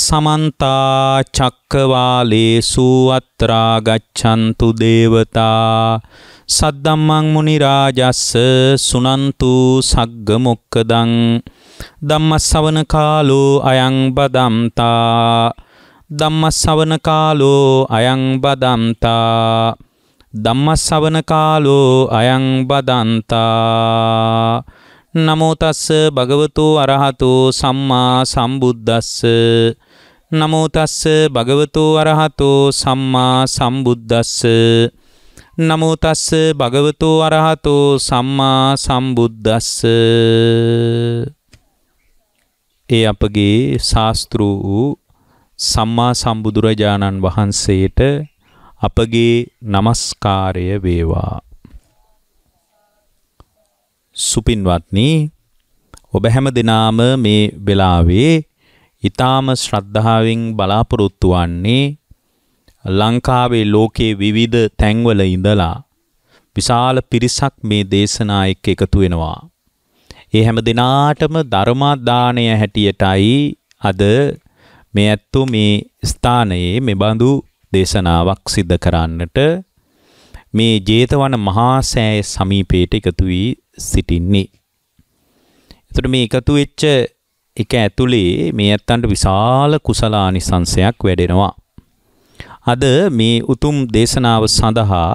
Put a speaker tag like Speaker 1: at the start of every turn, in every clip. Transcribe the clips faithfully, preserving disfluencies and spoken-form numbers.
Speaker 1: समन्ता चक्रवालेषु अत्रा गच्छन्तु देवता सद्धम्मं मुनिराजस्स सुनन्तु सग्गमुक्कदं धम्मश्रवण कालो अयं बदन्ता धम्मश्रवण कालो अयं बदन्ता धम्मश्रवण कालो अयं बदन्ता नमो तस्स भगवतो अरहतो सम्मा सम्बुद्धस्स नमो तस्स भगवतो अरहतो सम्मा सम्बुद्धस्स नमो तस्स भगवतो अरहतो सम्मा सम्बुद्धस्स ඒ අපගේ ශාස්ත්‍රු සම්මා සම්බුදුරජාණන් වහන්සේට අපගේ নমස්කාරය වේවා. සුපින්වත්නි, ඔබ හැම දිනාම මේ වෙලාවේ ඊටාම ශ්‍රද්ධාවෙන් බලාපොරොත්තු වන්නේ ලංකාවේ ලෝකයේ විවිධ තැන්වල ඉඳලා විශාල පිරිසක් මේ දේශනා එක්ක එකතු වෙනවා. ඒ හැම දිනාටම ධර්මාදානය හැටියටයි අද මේ ඇත්තෝ මේ ස්ථානයේ මෙබඳු දේශනාවක් සිද්ධ කරන්නට මේ ජේතවන මහා සෑය සමීපයට එකතු වී සිටින්නේ. එතකොට මේ එකතු වෙච්ච එක ඇතුලේ මේ ඇත්තන්ට විශාල කුසලානිසංසයක් වැඩෙනවා. අද මේ උතුම් දේශනාව සඳහා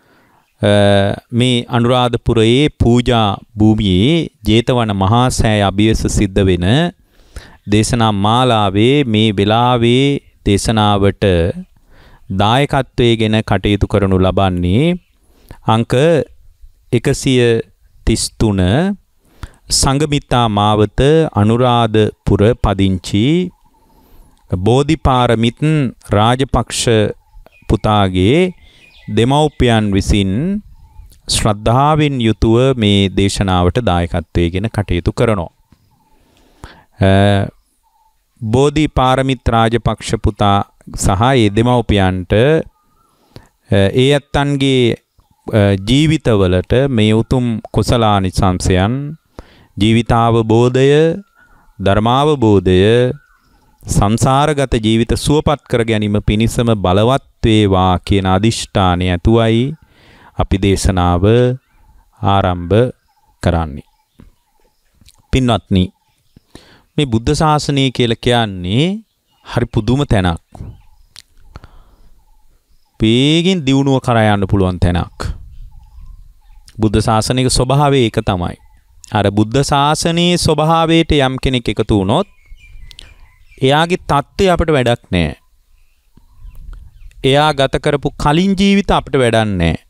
Speaker 1: මේ අනුරාධපුරයේ පූජා භූමියේ ජේතවන මහා සෑය අභියස සිද්ධ වෙන දේශනා මාලාවේ මේ වෙලාවේ දේශනාවට දායකත්වයෙන් කටයුතු කරනු ලබන්නේ අංක එකසිය තිස් තුන සංගමිත්තා මාවත අනුරාධපුර පදිංචි බෝධිපාරමිත් රාජපක්ෂ පුතාගේ දෙමව්පියන් විසින් ශ්‍රද්ධාවෙන් යුතුව මේ දේශනාවට දායකත්වයෙන් කටයුතු කරනවා. බෝධිපාරමිත් රාජපක්ෂ පුතා සහ ඒ දෙමව්පියන්ට ඒ ඇත්තන්ගේ ජීවිතවලට මේ උතුම් කුසලානිසංසයන් ජීවිතාවබෝධය ධර්මාවබෝධය සංසාරගත ජීවිත සුවපත් කර ගැනීම පිණිසම බලවත් වේවා කියන අදිෂ්ඨානය ඇතුවයි අපි දේශනාව ආරම්භ කරන්නේ. පින්වත්නි, මේ බුද්ධ ශාසනය කියලා කියන්නේ හරි පුදුම තැනක්. වේගින් දියුණුව කරා යන්න පුළුවන් තැනක්. බුද්ධ ශාසනයේ ස්වභාවය ඒක තමයි. අර බුද්ධ ශාසනයේ ස්වභාවයට යම් කෙනෙක් එකතු වුණොත් එයාගේ தත්ත්වය අපිට වැඩක් නැහැ. එයා ගත කරපු කලින් ජීවිත අපිට වැඩක් නැහැ.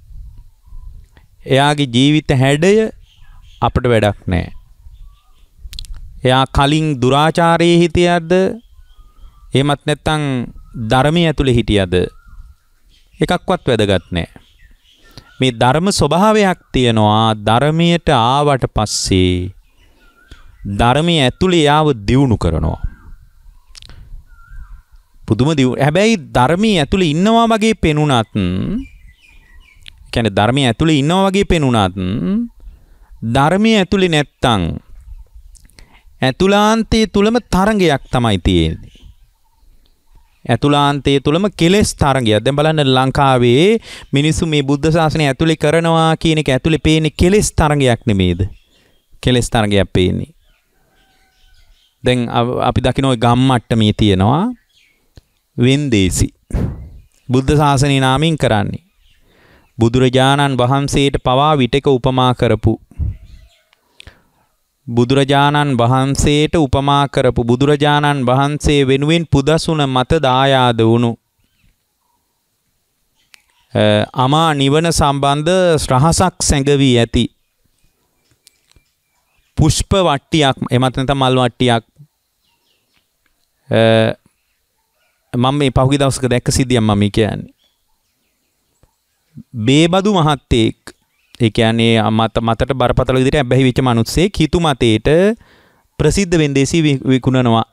Speaker 1: එයාගේ ජීවිත හැඩය අපිට වැඩක් නැහැ. එයා කලින් දුරාචාරයේ හිටියද එහෙමත් නැත්නම් ධර්මයේ ඇතුලේ හිටියද එකක්වත් වැදගත් නැහැ. මේ ධර්ම ස්වභාවයක් තියෙනවා. ධර්මයට ආවට පස්සේ ධර්මයේ ඇතුලේ යාව දියුණු කරනවා. පුදුම දියුණු. හැබැයි ධර්මයේ ඇතුලේ ඉන්නවා වගේ පෙනුනත්, කියන්නේ ධර්මයේ ඇතුලේ ඉන්නවා වගේ පෙනුනත් ධර්මයේ ඇතුලේ නැත්තම් ඇතුලාන්තයේ තුලම තරංගයක් තමයි තියෙන්නේ. ඇතුලාන්තයේ තුලම කෙලෙස් තරංගයක්. දැන් බලන්න ලංකාවේ මිනිස්සු මේ බුද්ධ ශාසනය ඇතුලේ කරනවා කියන එක ඇතුලේ පේන්නේ කෙලෙස් තරංගයක් නෙමෙයිද? කෙලෙස් තරංගයක් පේන්නේ. දැන් අපි දකින්න ওই ගම්මට්ටමේ තියෙනවා වෙන්දේසි. බුද්ධ ශාසනය නාමයෙන් කරන්නේ. බුදුරජාණන් වහන්සේට පවා විටක උපමා කරපු බුදුරජාණන් වහන්සේට උපමා කරපු බුදුරජාණන් වහන්සේ වෙනුවෙන් පුදසුන මත දායාද වුණු අමා නිවන සම්බන්ධ රහසක් සැඟවී ඇති පුෂ්ප වට්ටියක් එමත් නැත්නම් මල් වට්ටියක් මම මේ පහුගිය දවසක දැක්ක සිද්ධියක් මම කියන්නේ. බේබදු මහත්තයෙක්, ඒ කියන්නේ මත මතට බරපතල විදිහට අබ්බැහි වෙච්ච මිනිස්සෙක් හිතු මතේට ප්‍රසිද්ධ වෙන්දේසි විකුණනවා.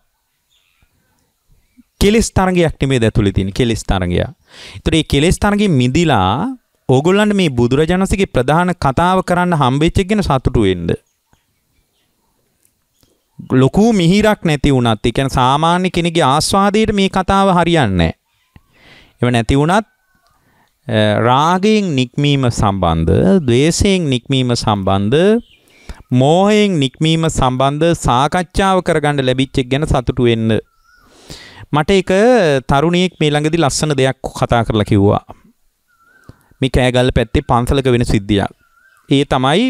Speaker 1: කෙලස් තරංගයක් නෙමෙයි ඇතුලේ තියෙන කෙලස් තරංගය. ඒතර මේ කෙලස් තරංගෙන් මිදිලා ඕගොල්ලන්ට මේ බුදුරජාණන්සේගේ ප්‍රධාන කතාව කරන්න හම්බෙච්ච එක ගැන සතුටු වෙන්න. ලොකු මිහිරක් නැති වුණත්, ඒ කියන්නේ සාමාන්‍ය කෙනෙකුගේ ආස්වාදයට මේ කතාව හරියන්නේ නැහැ. ඒව නැති වුණත් රාගයෙන් නික්මීම සම්බන්ධ, ද්වේෂයෙන් නික්මීම සම්බන්ධ, මෝහයෙන් නික්මීම සම්බන්ධ සාකච්ඡාව කරගන්න ලැබිච්ච එක ගැන සතුටු වෙන්න. මට එක තරුණියෙක් මේ ළඟදී ලස්සන දෙයක් කතා කරලා කිව්වා. මේ කෑගල්ල පැත්තේ පන්සලක වෙන සිද්ධියක්. ඒ තමයි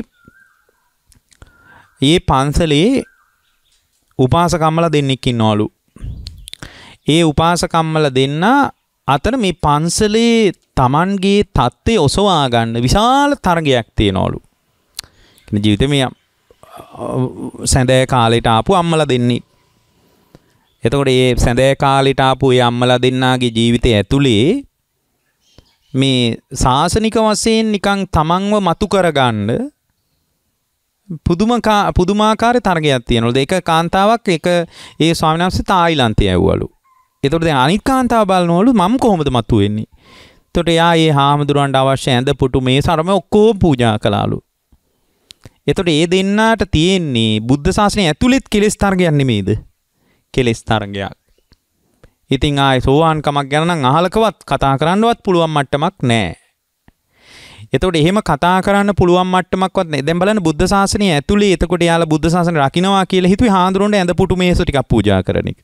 Speaker 1: ඒ පන්සලේ උපාසකම්මලා දෙන්නෙක් ඉන්නවලු. ඒ උපාසකම්මලා දෙන්න අතර මේ පන්සලේ Tamanගේ தත්ත්වය ඔසවා ගන්න විශාල තරගයක් තියෙනවලු. කියන ජීවිතේ මේ සැඳෑ කාලේට ආපු අම්මලා දෙන්නේ. එතකොට මේ සැඳෑ කාලේට ආපු ඒ අම්මලා දෙන්නාගේ ජීවිතය ඇතුලේ මේ සාසනික වශයෙන් නිකන් තමන්ව මතු කරගන්න පුදුම පුදුමාකාර තරගයක් තියෙනවලු. ඒක කාන්තාවක් එක ඒ ස්වාමීන් වහන්සේ තායිලන්තයේ ඇව්වලු. එතකොට දැන් අනිත් කාන්තාව බලනවලු මම කොහොමද මතු වෙන්නේ? එතකොට එයා ඒ හාමුදුරන්ට අවශ්‍ය ඇඳ පුටු මේ සරම ඔක්කොම පූජා කළාලු. එතකොට ඒ දෙන්නාට තියෙන්නේ බුද්ධ ශාසනය ඇතුළෙත් කෙලෙස් තරගයක් නෙමෙයිද? කෙලෙස් තරගයක්. ඉතින් ආයේ සෝවාන් කමක් ගැන නම් අහලකවත් කතා කරන්නවත් පුළුවන් මට්ටමක් නැහැ. එතකොට එහෙම කතා කරන්න පුළුවන් මට්ටමක්වත් නැහැ. දැන් බලන්න බුද්ධ ශාසනය ඇතුලේ එතකොට යාලා බුද්ධ ශාසනය රකින්නවා කියලා හිතුවේ හාඳුරොන්ට ඇඳ පුටු මේසු ටිකක් පූජා කරන එක.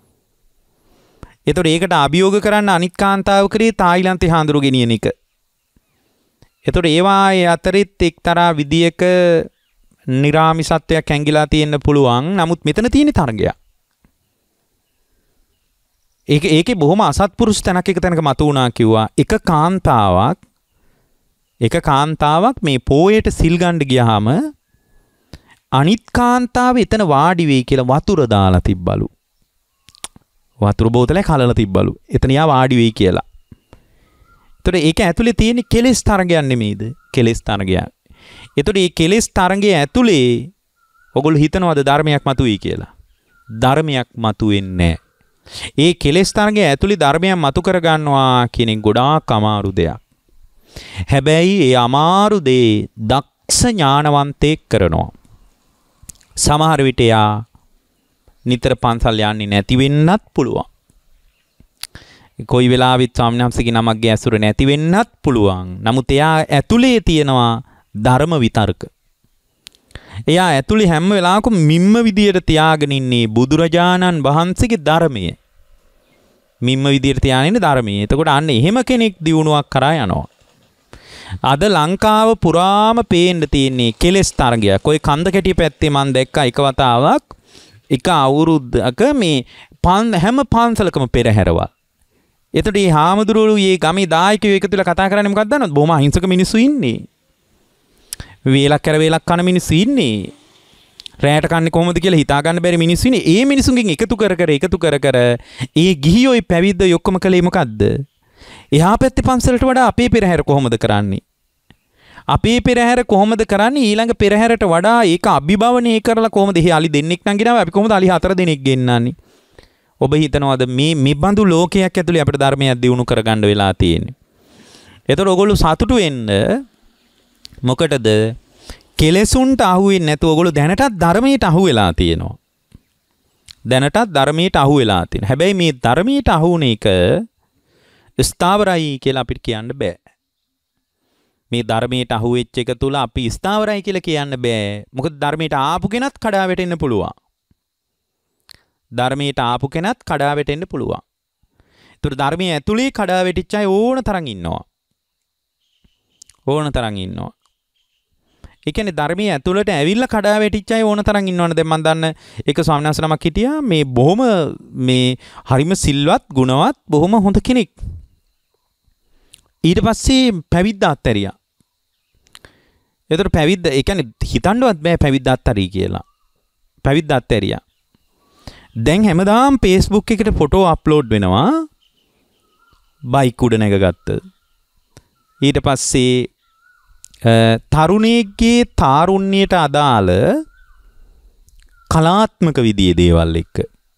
Speaker 1: එතකොට ඒකට අභියෝග කරන්න අනිත් කාන්තාව කරේ තායිලන්තේ හාඳුරු ගෙනියන එක. එතකොට ඒවා අතරෙත් එක්තරා විදියක නිරාමිසත්වයක් ඇංගිලා තියෙන්න පුළුවන්. නමුත් මෙතන තියෙන තරගයක්. ඒක ඒකේ බොහොම අසත්පුරුෂ තැනක් එක තැනක මතු වුණා කිව්වා. එක කාන්තාවක් එක කාන්තාවක් මේ පෝයට සිල් ගන්න ගියාම අනිත් කාන්තාව එතන වාඩි වෙයි කියලා වතුර දාලා තිබ්බලු. වතුර බෝතලයක් හලලා තිබ්බලු. එතන යා වාඩි වෙයි කියලා. ඒතර ඒක ඇතුලේ තියෙන කෙලෙස් තරගයක් නෙමෙයිද? කෙලෙස් තරගයක්. ඒතර මේ කෙලෙස් තරගයේ ඇතුලේ ඔගොල්ලෝ හිතනවාද ධර්මයක් මතුවේයි කියලා? ධර්මයක් මතුවෙන්නේ නැහැ. ඒ කෙලෙස් තරගයේ ඇතුලේ ධර්මයක් මතු කර ගන්නවා කියන එක ගොඩාක් අමාරු දෙයක්. හැබැයි ඒ අමාරු දේ දක්ෂ ඥානවන්තයෙක් කරනවා. සමහර විට යා නිතර පන්සල් යන්නේ නැති වෙන්නත් පුළුවන්. කොයි වෙලාවෙත් ස්වාමීන් වහන්සේගේ නමක් ඇසුර නැති වෙන්නත් පුළුවන්. නමුත් එයා ඇතුලේ තියෙනවා ධර්ම විතර්ක. එයා ඇතුලේ හැම වෙලාවකම මිම්ම විදියට තියාගෙන ඉන්නේ බුදුරජාණන් වහන්සේගේ ධර්මය. මිම්ම විදියට තියාගෙන ඉන්නේ ධර්මය. එතකොට අන්න එහෙම කෙනෙක් දියුණුවක් කරා යනවා. අද ලංකාව පුරාම පේන්න තියෙන්නේ කෙලෙස් තරගයක්. ඔය කන්ද කැටිය පැත්තේ මම දැක්කා එක වතාවක් එක අවුරුද්දක මේ හැම පන්සලකම පෙරහැරවල්. එතකොට මේ හාමුදුරුවෝ මේ ගමේ දායකයෝ එකතු වෙලා කතා කරන්නේ මොකක්ද දන්නවද? බොහොම අහිංසක මිනිස්සු ඉන්නේ. වේලක් කර වේලක් කන මිනිස්සු ඉන්නේ. රැයට කන්නේ කොහොමද කියලා හිතා ගන්න බැරි මිනිස්සු ඉන්නේ. ඒ මිනිසුන්ගෙන් එකතු කර කර එකතු කර කර ඒ ගිහියෝයි පැවිද්දෝ ඔක්කොම කලේ මොකද්ද? එහා පැත්තේ පන්සලට වඩා අපේ පෙරහැර කොහොමද කරන්නේ? අපේ පෙරහැර කොහොමද කරන්නේ? ඊළඟ පෙරහැරට වඩා ඒක අභිභවනය කරලා කොහොමද? එහි අලි දෙන්නෙක් නම් ගෙනාවා. අපි කොහොමද අලි හතර දෙනෙක් ගෙන්නන්නේ? ඔබ හිතනවාද මේ මේ බඳු ලෝකයක් ඇතුලේ අපිට ධර්මයක් දියුණු කරගන්න වෙලා තියෙන්නේ? ඒතර ඔයගොල්ලෝ සතුටු වෙන්න මොකටද? කෙලෙසුන්ට අහු වෙන්නේ නැතුව ඔයගොල්ලෝ දැනටත් ධර්මයට අහු වෙලා තියෙනවා. දැනටත් ධර්මයට අහු වෙලා තියෙනවා. හැබැයි මේ ධර්මයට අහු වුණ එක ස්ථාවරයි කියලා අපිට කියන්න බෑ. මේ ධර්මයට අහු වෙච්ච එක තුල අපි ස්ථාවරයි කියලා කියන්න බෑ. මොකද ධර්මයට ආපු කෙනත් කඩා වැටෙන්න පුළුවන්. ධර්මයට ආපු කෙනත් කඩා වැටෙන්න පුළුවන්. ඒතර ධර්මයේ ඇතුලේ කඩා වැටිච්ච අය ඕන තරම් ඉන්නවා. ඕන තරම් ඉන්නවා. ඒ කියන්නේ ධර්මයේ ඇතුළට ඇවිල්ලා කඩා වැටිච්ච අය ඕන තරම් ඉන්නවනේ. දැන් මම දන්න එක ස්වාමීන් වහන්සේ නමක් හිටියා මේ බොහොම මේ හරිම සිල්වත් ගුණවත් බොහොම හොඳ කෙනෙක්. ඊට පස්සේ පැවිද්ද අත්හැරියා. ඒතර පැවිද්ද ඒ කියන්නේ හිතන්නවත් බෑ පැවිද්ද අත්හැරී කියලා. පැවිද්ද අත්හැරියා. දැන් හැමදාම Facebook එකට ෆොටෝ අප්ලෝඩ් වෙනවා. බයික් උඩ නැගගත්ත. ඊට පස්සේ තරුණයෙක්ගේ තාරුණ්‍යයට අදාළ කලාත්මක විදියේ දේවල් එක්ක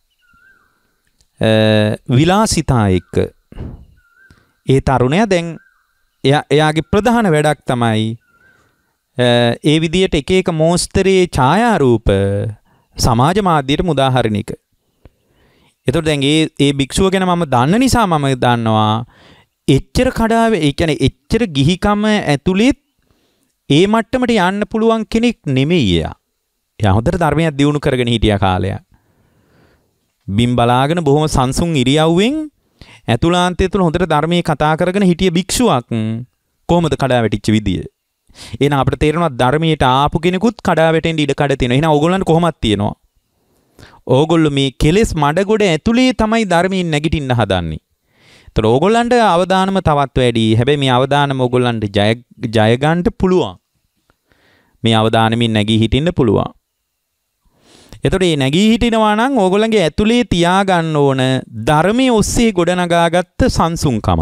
Speaker 1: විලාසිතා එක්ක ඒ තරුණයා දැන් එයා එයාගේ ප්‍රධාන වැඩක් තමයි ඒ විදියට එක එක මෝස්තරයේ ඡායාරූප සමාජ මාධ්‍යයට උදාහරණයක. එතකොට දැන් ඒ ඒ භික්ෂුව ගැන මම දන්න නිසා මම දන්නවා එච්චර කඩාවේ ඒ කියන්නේ එච්චර ගිහිකම ඇතුළේ ඒ මට්ටමට යන්න පුළුවන් කෙනෙක් නෙමෙයි එයා. එයා හොඳට ධර්මයක් දියුණු කරගෙන හිටියා කාලයක්. බිම් බලාගෙන බොහොම සංසුන් ඉරියව්වෙන් ඇතුළාන්තය තුළ හොඳට ධර්මයේ කතා කරගෙන හිටිය භික්ෂුවක් කොහොමද කඩා වැටිච්ච විදිය? එහෙනම් අපිට තේරෙනවා ධර්මයට ආපු කෙනෙකුත් කඩා වැටෙන්න ඉඩ කඩ තියෙනවා. එහෙනම් ඕගොල්ලන්ට කොහොමද තියෙනවා? ඕගොල්ලෝ මේ කෙලෙස් මඩගොඩ ඇතුලේ තමයි ධර්මයෙන් නැගිටින්න හදන්නේ. ඒතර ඕගොල්ලන්ට අවදානම තවත් වැඩි. හැබැයි මේ අවදානම ඕගොල්ලන්ට ජය ජය ගන්න පුළුවන්. මේ අවදානමින් නැගී හිටින්න පුළුවන්. එතකොට මේ නැගී හිටිනවා නම් ඕගොල්ලන්ගේ ඇතුලේ තියාගන්න ඕන ධර්මයේ ඔස්සේ ගොඩනගාගත්ත සංසුන්කමක්.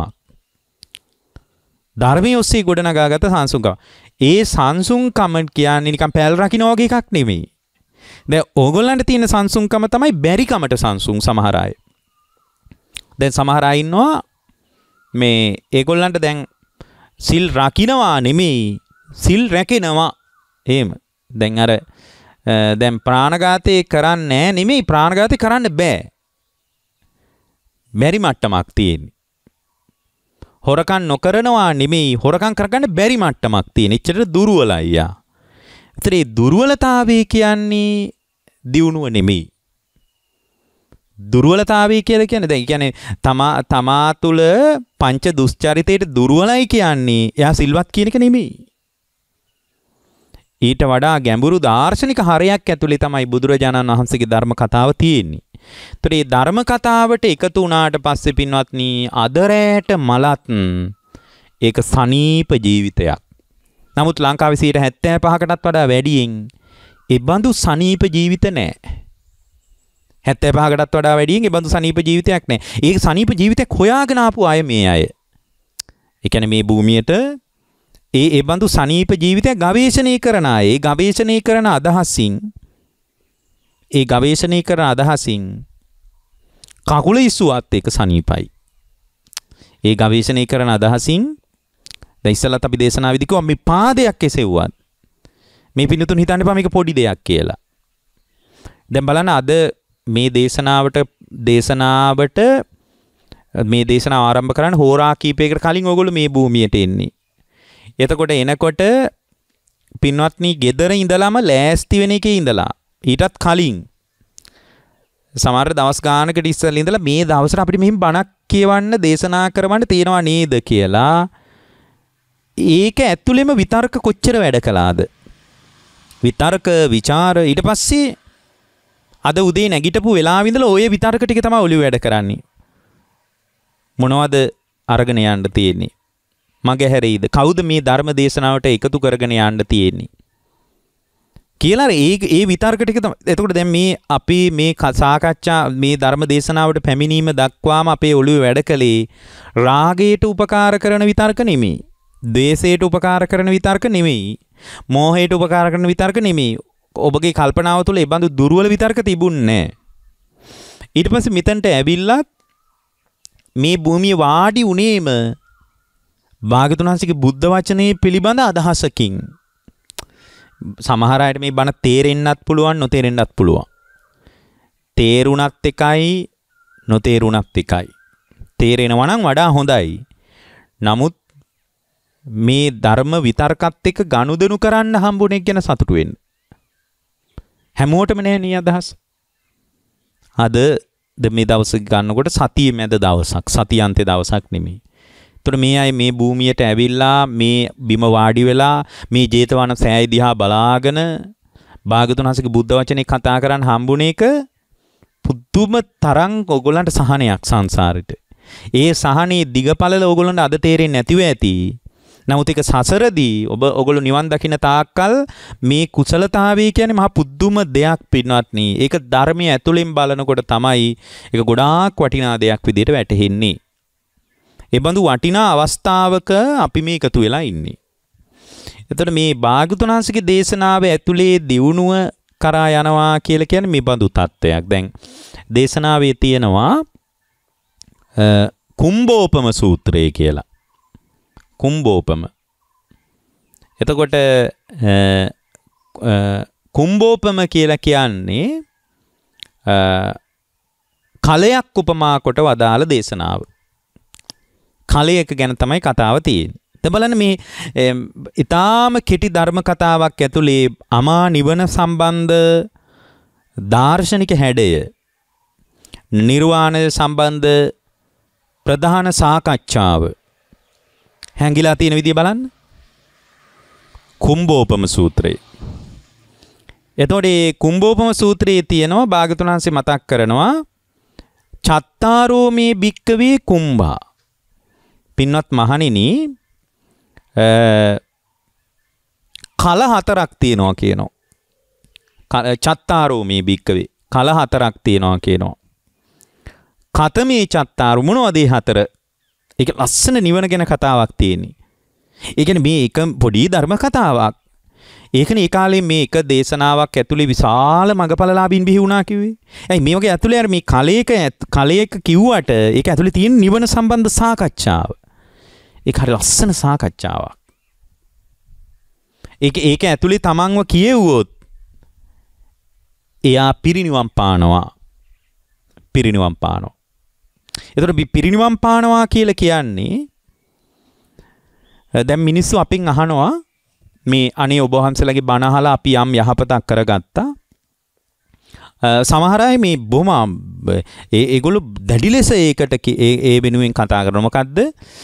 Speaker 1: ධර්මයේ ඔස්සේ ගොඩනගාගත්ත සංසුන්කම. ඒ සංසුන්කම කියන්නේ නිකන් පැල් රකින්න වගේ එකක් නෙමෙයි. දැන් ඕගොල්ලන්ට තියෙන සංසුන්කම තමයි බැරිකමට සංසුන් සමහර අය. දැන් සමහර අය ඉන්නවා මේ ඒගොල්ලන්ට දැන් සිල් රකින්නවා නෙමෙයි සිල් රැකෙනවා. එහෙම. දැන් අර දැන් ප්‍රාණඝාතේ කරන්නේ නැහැ නෙමෙයි ප්‍රාණඝාතේ කරන්න බෑ. බැරි මට්ටමක් තියෙන්නේ. හොරකම් නොකරනවා නෙමෙයි හොරකම් කරගන්න බැරි මට්ටමක් තියෙන. එච්චර දුර්වලයි යා. ඒතර ඒ දුර්වලතාවය කියන්නේ දියුණුව නෙමෙයි. දුර්වලතාවය කියලා කියන්නේ දැන් කියන්නේ තමා තමා තුළ පංච දුස්චරිතයට දුර්වලයි කියන්නේ එයා සිල්වත් කියන එක නෙමෙයි. ඊට වඩා ගැඹුරු දාර්ශනික හරයක් ඇතුලේ තමයි බුදුරජාණන් වහන්සේගේ ධර්ම කතාව තියෙන්නේ. ඒතර මේ ධර්ම කතාවට එකතු වුණාට පස්සේ පින්වත්නි අදරයට මලත් ඒක සනීප ජීවිතයක්. නමුත් ලංකාවේ සියයට හැත්තෑ පහකටත් වඩා වැඩියෙන් ඒ බඳු සනීප ජීවිත නැහැ. හැත්තෑ පහකටත් වඩා වැඩියෙන් ඒ බඳු සනීප ජීවිතයක් නැහැ. ඒක සනීප ජීවිතයක් හොයාගෙන ආපු අය මේ අය. ඒ කියන්නේ මේ භූමියට ඒ ඒ බඳු සනීප ජීවිතයක් ගවේෂණය කරන අය. ඒ ගවේෂණය කරන අදහසින් ඒ ගවේෂණය කරන අදහසින් කකුල ඉස්සුවත් ඒක සනීපයි. ඒ ගවේෂණය කරන අදහසින් දැන් ඉස්සෙල්ලත් අපි දේශනාවේදී කිව්වා මේ පාදයක් එසෙව්වත් මේ පින්නතුන් හිතන්න එපා මේක පොඩි දෙයක් කියලා. දැන් බලන්න අද මේ දේශනාවට දේශනාවට මේ දේශනාව ආරම්භ කරන්න හෝරා කීපයකට කලින් ඕගොල්ලෝ මේ භූමියට එන්නේ. එතකොට එනකොට පින්වත්නි gedara ඉඳලාම ලෑස්ති වෙන එකේ ඉඳලා ඊටත් කලින් සමහර දවස් ගානකට ඉස්සෙල්ලා ඉඳලා මේ දවසට අපිට මෙහිම බණක් කියවන්න දේශනා කරවන්න තියෙනවා නේද කියලා ඒක ඇතුළෙම විතර්ක කොච්චර වැඩ කළාද? විතර්ක ਵਿਚාර ඊට පස්සේ අද උදේ නැගිටපු වෙලාව ඉඳලා ඔය විතර්ක ටික තමයි ඔලිව වැඩ කරන්නේ. මොනවද අරගෙන යන්න තියෙන්නේ? මගේ හැරෙයිද? කවුද මේ ධර්ම දේශනාවට එකතු කරගෙන යන්න තියෙන්නේ? කියලා ඒ ඒ විතර්ක ටික තමයි. එතකොට දැන් මේ අපි මේ සාකච්ඡා මේ ධර්ම දේශනාවට පැමිණීම දක්වාම අපේ ඔළුවේ වැඩ කළේ රාගයට උපකාර කරන විතර්ක නෙමෙයි. ද්වේෂයට උපකාර කරන විතර්ක නෙමෙයි. මෝහයට උපකාර කරන විතර්ක නෙමෙයි. ඔබගේ කල්පනාව තුළ ඒ බඳු දුර්වල විතර්ක තිබුණේ නැහැ. ඊට පස්සේ මෙතනට ඇවිල්ලත් මේ භූමිය වාඩි උනේම භාග්‍යවතුන් වහන්සේගේ බුද්ධ වචනේ පිළිබඳ අදහසකින්. සමහර අයට මේ බණ තේරෙන්නත් පුළුවන් නොතේරෙන්නත් පුළුවන්. තේරුණත් එකයි නොතේරුණත් එකයි. තේරෙනවා නම් වඩා හොඳයි. නමුත් මේ ධර්ම විතර්කත් එක්ක ගනුදෙනු කරන්න හම්බුනේ ගැන සතුටු වෙන්න. හැමෝටම නෑ නේ අදහස්. අද මේ දවස් ගන්නකොට සතියේ මැද දවසක් සතියන්තේ දවසක් නෙමෙයි. ඒතර මේ අය මේ භූමියට ඇවිල්ලා මේ බිම වාඩි වෙලා මේ ජේතවන සෑය දිහා බලාගෙන භාග්‍යවතුන් වහන්සේගේ බුද්ධ වචනේ කතා කරන් හම්බුනේ එක පුදුම තරම් ඕගොල්ලන්ට සහනයක් සංසාරෙට. ඒ සහනේ දිගපළල ඕගොල්ලන්ට අද තේරෙන්නේ නැතිව ඇති. නමුත් ඒක සසරදී ඔබ ඔගොල්ලෝ නිවන් දකින්න තාක්කල් මේ කුසලතාවය කියන්නේ මහා පුදුම දෙයක් පින්වත්නි. ඒක ධර්මයේ ඇතුළෙන් බලනකොට තමයි ඒක ගොඩාක් වටිනා දෙයක් විදිහට වැටහෙන්නේ. ඒ බඳු වටිනා අවස්ථාවක අපි මේ එකතු වෙලා ඉන්නේ. එතකොට මේ භාග්‍යවතුන් වහන්සේගේ දේශනාව ඇතුලේ දියුණුව කරා යනවා කියලා කියන්නේ මේ බඳු තත්ත්වයක්. දැන් දේශනාවේ තියෙනවා කුම්භෝපම සූත්‍රය කියලා. කුම්භෝපම. එතකොට කුම්භෝපම කියලා කියන්නේ කලයක් උපමා කොට වදාළ දේශනාව. කලයක ගැන තමයි කතාව තියෙන්නේ. දැන් බලන්න මේ ඊටාම කෙටි ධර්ම කතාවක් ඇතුලේ අමා නිවන සම්බන්ධ දාර්ශනික හැඩය නිර්වාණය සම්බන්ධ ප්‍රධාන සාකච්ඡාව හැංගිලා තියෙන විදිය බලන්න. කුම්භෝපම සූත්‍රය. එතකොට මේ කුම්භෝපම සූත්‍රයේ තියෙනවා භාග්‍යවතුන් වහන්සේ මතක් කරනවා චත්තාරෝ මේ භික්කවේ කුම්භා. පින්වත් මහණෙනි කල හතරක් තියෙනවා කියනවා. චත්තාරෝ මේ භික්කවේ කල හතරක් තියෙනවා කියනවා. කතමේ චත්තාරු මොනවද මේ හතර? ඒක ලස්සන නිවන ගැන කතාවක් තියෙන්නේ. ඒ කියන්නේ මේ එක පොඩි ධර්ම කතාවක්. ඒකනේ ඒ කාලේ මේ එක දේශනාවක් ඇතුලේ විශාල මගපලලාභින් බිහි වුණා කිව්වේ. ඇයි මේ වගේ ඇතුලේ අර මේ කලයක කලයක කිව්වට ඒක ඇතුලේ තියෙන නිවන සම්බන්ධ සාකච්ඡාව. ඒක හරි ලස්සන සාකච්ඡාවක්. ඒක ඒක ඇතුලේ තමන්ව කියෙව්වොත් එයා පිරිනිවන් පානවා. පිරිනිවන් පානවා. එතකොට පිරිනිවන් පානවා කියලා කියන්නේ දැන් මිනිස්සු අපින් අහනවා මේ අනේ ඔබ වහන්සේලාගේ බණ අහලා අපි යම් යහපතක් කරගත්තා. සමහර අය මේ බොහොම ඒ ඒගොල්ලෝ දැඩි ලෙස ඒකට ඒ වෙනුවෙන් කතා කරනවා. මොකද්ද?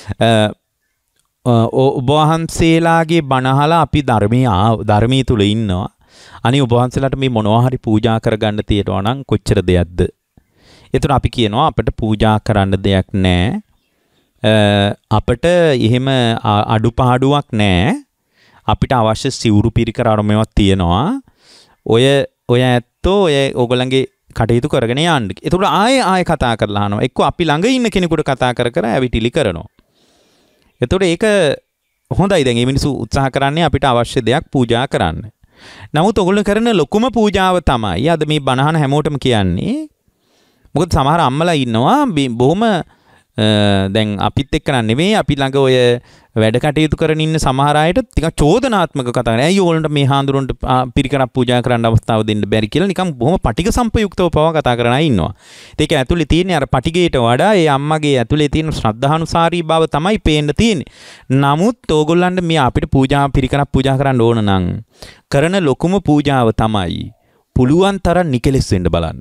Speaker 1: ඔබ වහන්සේලාගේ බණ අහලා අපි ධර්මයේ ධර්මයේ තුල ඉන්නවා. අනේ ඔබ වහන්සේලාට මේ මොනවා හරි පූජා කරගන්න තියෙනවා නම් කොච්චර දෙයක්ද? එතන අපි කියනවා අපිට පූජා කරන්න දෙයක් නැහැ. අපිට එහෙම අඩුපාඩුවක් නැහැ. අපිට අවශ්‍ය සිවුරු පිරිකර අරමුණක් තියෙනවා. ඔය ඔය ඇත්තෝ ඔය ඕගොල්ලන්ගේ කටයුතු කරගෙන යන්න. ඒතකොට ආයේ ආයේ කතා කරලා අහනවා. එක්ක අපි ළඟ ඉන්න කෙනෙකුට කතා කර කර ඇවිටිලි කරනවා. ඒතකොට ඒක හොඳයි. දැන් මේ මිනිස්සු උත්සාහ කරන්නේ අපිට අවශ්‍ය දෙයක් පූජා කරන්න. නමුත් ඔයගොල්ලෝ කරන ලොකුම පූජාව තමයි අද මේ බණහන හැමෝටම කියන්නේ. මොකද සමහර අම්මලා ඉන්නවා බොහොම දැන් අපිත් එක්ක නෙවෙයි අපි ළඟ ඔය වැඩ කටයුතු කරගෙන ඉන්න සමහර අයට ටිකක් චෝදනාත්මක කතා කරනවා. ඇයි ඕගොල්ලන්ට මේ හාඳුරන්ට පිරිකරක් පූජා කරන්න අවස්ථාව දෙන්න බැරි කියලා නිකන් බොහොම පටිඝ සම්පයුක්තව පවා කතා කරන අය ඉන්නවා. ඒක ඇතුලේ තියෙන්නේ අර පටිඝයට වඩා ඒ අම්මගේ ඇතුලේ තියෙන ශ්‍රද්ධානුසාරී බව තමයි පේන්න තියෙන්නේ. නමුත් ඕගොල්ලන්ට මේ අපිට පූජා පිරිකරක් පූජා කරන්න ඕන නම් කරන ලොකුම පූජාව තමයි පුළුවන් තරම් නිකලෙස් වෙන්න බලන්න.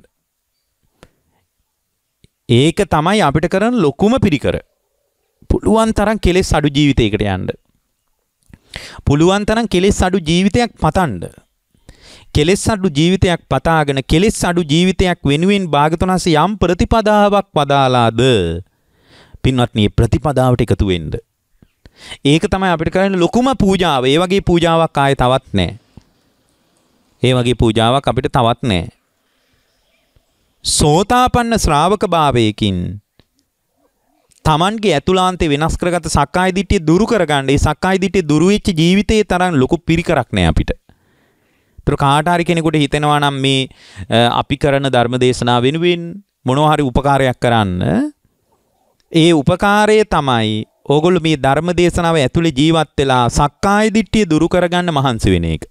Speaker 1: ඒක තමයි අපිට කරන ලොකුම පිරිකර. පුළුවන් තරම් කෙලෙස් අඩු ජීවිතයකට යන්න. පුළුවන් තරම් කෙලෙස් අඩු ජීවිතයක් පතන්න. කෙලෙස් අඩු ජීවිතයක් පතාගෙන කෙලෙස් අඩු ජීවිතයක් වෙනුවෙන් භාග්‍යවතුන් වහන්සේ යම් ප්‍රතිපදාවක් වදාලාද පින්වත්නි ප්‍රතිපදාවට එකතු වෙන්න. ඒක තමයි අපිට කරන්න ලොකුම පූජාව. ඒ වගේ පූජාවක් ආයේ තවත් නැහැ. ඒ වගේ පූජාවක් අපිට තවත් නැහැ. සෝතාපන්න ශ්‍රාවක භාවයකින් තමන්ගේ ඇතුළාන්තේ වෙනස් කරගත සක්කාය දිට්ඨිය දුරු කරගන්න. ඒ සක්කාය දිට්ඨිය දුරු වෙච්ච ජීවිතයේ තරම් ලොකු පිරිකරක් නෑ අපිට. ඒතර කාට හරි කෙනෙකුට හිතෙනවා නම් මේ අපි කරන ධර්ම දේශනා වෙනුවෙන් මොනවා හරි උපකාරයක් කරන්න. ඒ උපකාරය තමයි ඕගොල්ලෝ මේ ධර්ම දේශනාව ඇතුලේ ජීවත් වෙලා සක්කාය දිට්ඨිය දුරු කරගන්න මහන්සි වෙන එක.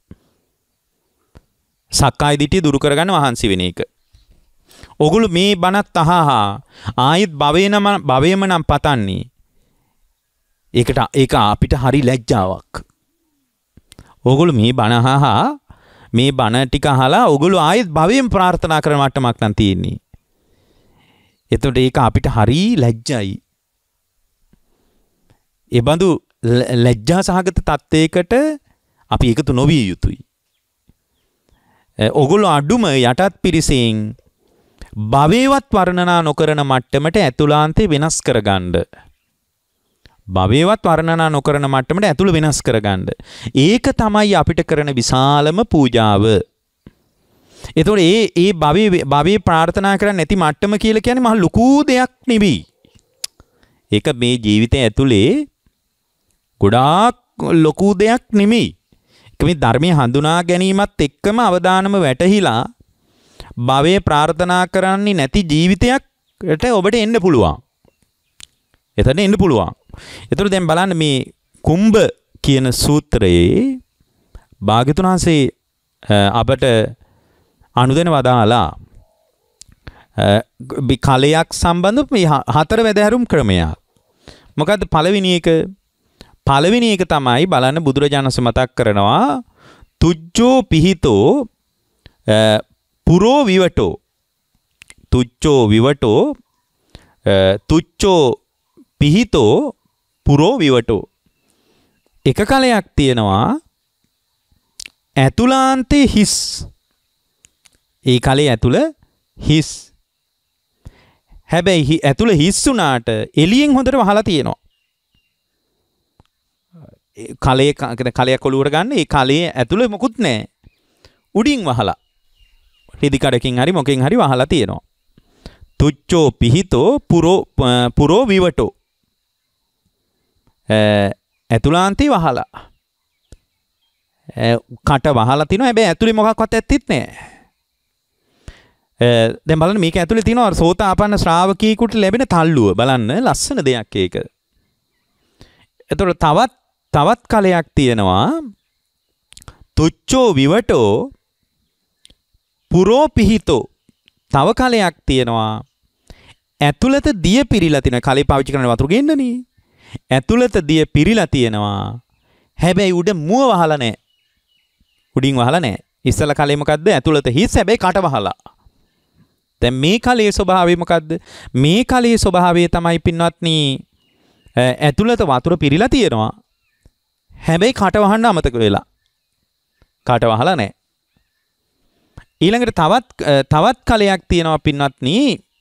Speaker 1: සක්කාය දිට්ඨිය දුරු කරගන්න මහන්සි වෙන එක. ඔගොල්ලෝ මේ බණත් අහහා ආයෙත් භවේනම භවේම නම් පතන්නේ. ඒකට ඒක අපිට හරි ලැජ්ජාවක්. ඔගොල්ලෝ මේ බණ අහහා මේ බණ ටික අහලා ඔගොල්ලෝ ආයෙත් භවේම ප්‍රාර්ථනා කරන මට්ටමක් නම් තියෙන්නේ. එතකොට ඒක අපිට හරි ලැජ්ජයි. ඒ බඳු ලැජ්ජා සහගත තත්ත්වයකට අපි එකතු නොවිය යුතුයි. ඔගොල්ලෝ අඩුම යටත් පිරිසෙන් භවේවත් වර්ණනා නොකරන මට්ටමට ඇතුළාන්තේ වෙනස් කරගන්න. භවේවත් වර්ණනා නොකරන මට්ටමට ඇතුළ වෙනස් කරගන්න. ඒක තමයි අපිට කරන විශාලම පූජාව. එතකොට ඒ ඒ භවයේ භවයේ ප්‍රාර්ථනා කරන්නේ නැති මට්ටම කියලා කියන්නේ මහ ලොකු දෙයක් නෙවෙයි. ඒක මේ ජීවිතය ඇතුලේ ගොඩාක් ලොකු දෙයක් නෙමෙයි. ඒක මේ ධර්මයේ හඳුනා ගැනීමත් එක්කම අවදානම වැටහිලා භවයේ ප්‍රාර්ථනා කරන්නේ නැති ජීවිතයකට ඔබට එන්න පුළුවන්. එතන එන්න පුළුවන්. ඒතර දැන් බලන්න මේ කුම්භ කියන සූත්‍රයේ භාග්‍යවතුන් වහන්සේ අපට අනුදැන වදාලා කලයක් සම්බන්ධ මේ හතර වැදහැරුම් ක්‍රමයක්. මොකද්ද පළවෙනි එක? පළවෙනි එක තමයි බලන්න බුදුරජාණන් වහන්සේ මතක් කරනවා තුච්ඡෝ පිහිතෝ පුරෝ විවටෝ. තුච්ඡෝ විවටෝ තුච්ඡෝ පිහිතෝ පුරෝ විවටෝ. එක කලයක් තියෙනවා ඇතුලාන්තේ හිස්. ඒ කලේ ඇතුළ හිස්. හැබැයි ඇතුළ හිස් වුණාට එළියෙන් හොඳට වහලා තියෙනවා. කලේ කලයක් ඔලුවට ගන්න ඒ කලේ ඇතුළේ මොකුත් නැහැ. උඩින් වහලා. රිදි කඩකින් හරි මොකෙන් හරි වහලා තියෙනවා. තුච්ඡෝ පිහිතෝ පුරෝ පුරෝ විවටෝ. ඇතුලාන්තේ වහලා. කට වහලා තිනවා. හැබැයි ඇතුලේ මොකක්වත් ඇත්තෙත් නැහැ. දැන් බලන්න මේක ඇතුලේ තියෙනවා සෝතාපන්න ශ්‍රාවකීකුට ලැබෙන තල්ලුව. බලන්න ලස්සන දෙයක් ඒක. එතකොට තවත් තවත් කලයක් තියෙනවා තුච්ඡෝ විවටෝ පුරෝ පිහිතෝ. තව කලයක් තියෙනවා ඇතුළත දිය පිරීලා තියෙනවා. කලේ පාවිච්චි කරන වතුර ගෙන්නනේ. ඇතුළත දිය පිරීලා තියෙනවා. හැබැයි උඩ මුව වහලා නැහැ. උඩින් වහලා නැහැ. ඉස්සලා කලේ මොකද්ද? ඇතුළත හිස් හැබැයි කට වහලා. දැන් මේ කලේ ස්වභාවය මොකද්ද? මේ කලේ ස්වභාවය තමයි පින්වත්නි ඇතුළත වතුර පිරීලා තියෙනවා. හැබැයි කට වහන්න අමතක වෙලා. කට වහලා නැහැ. ඊළඟට තවත් තවත් කලයක් තියෙනවා පින්වත්නි.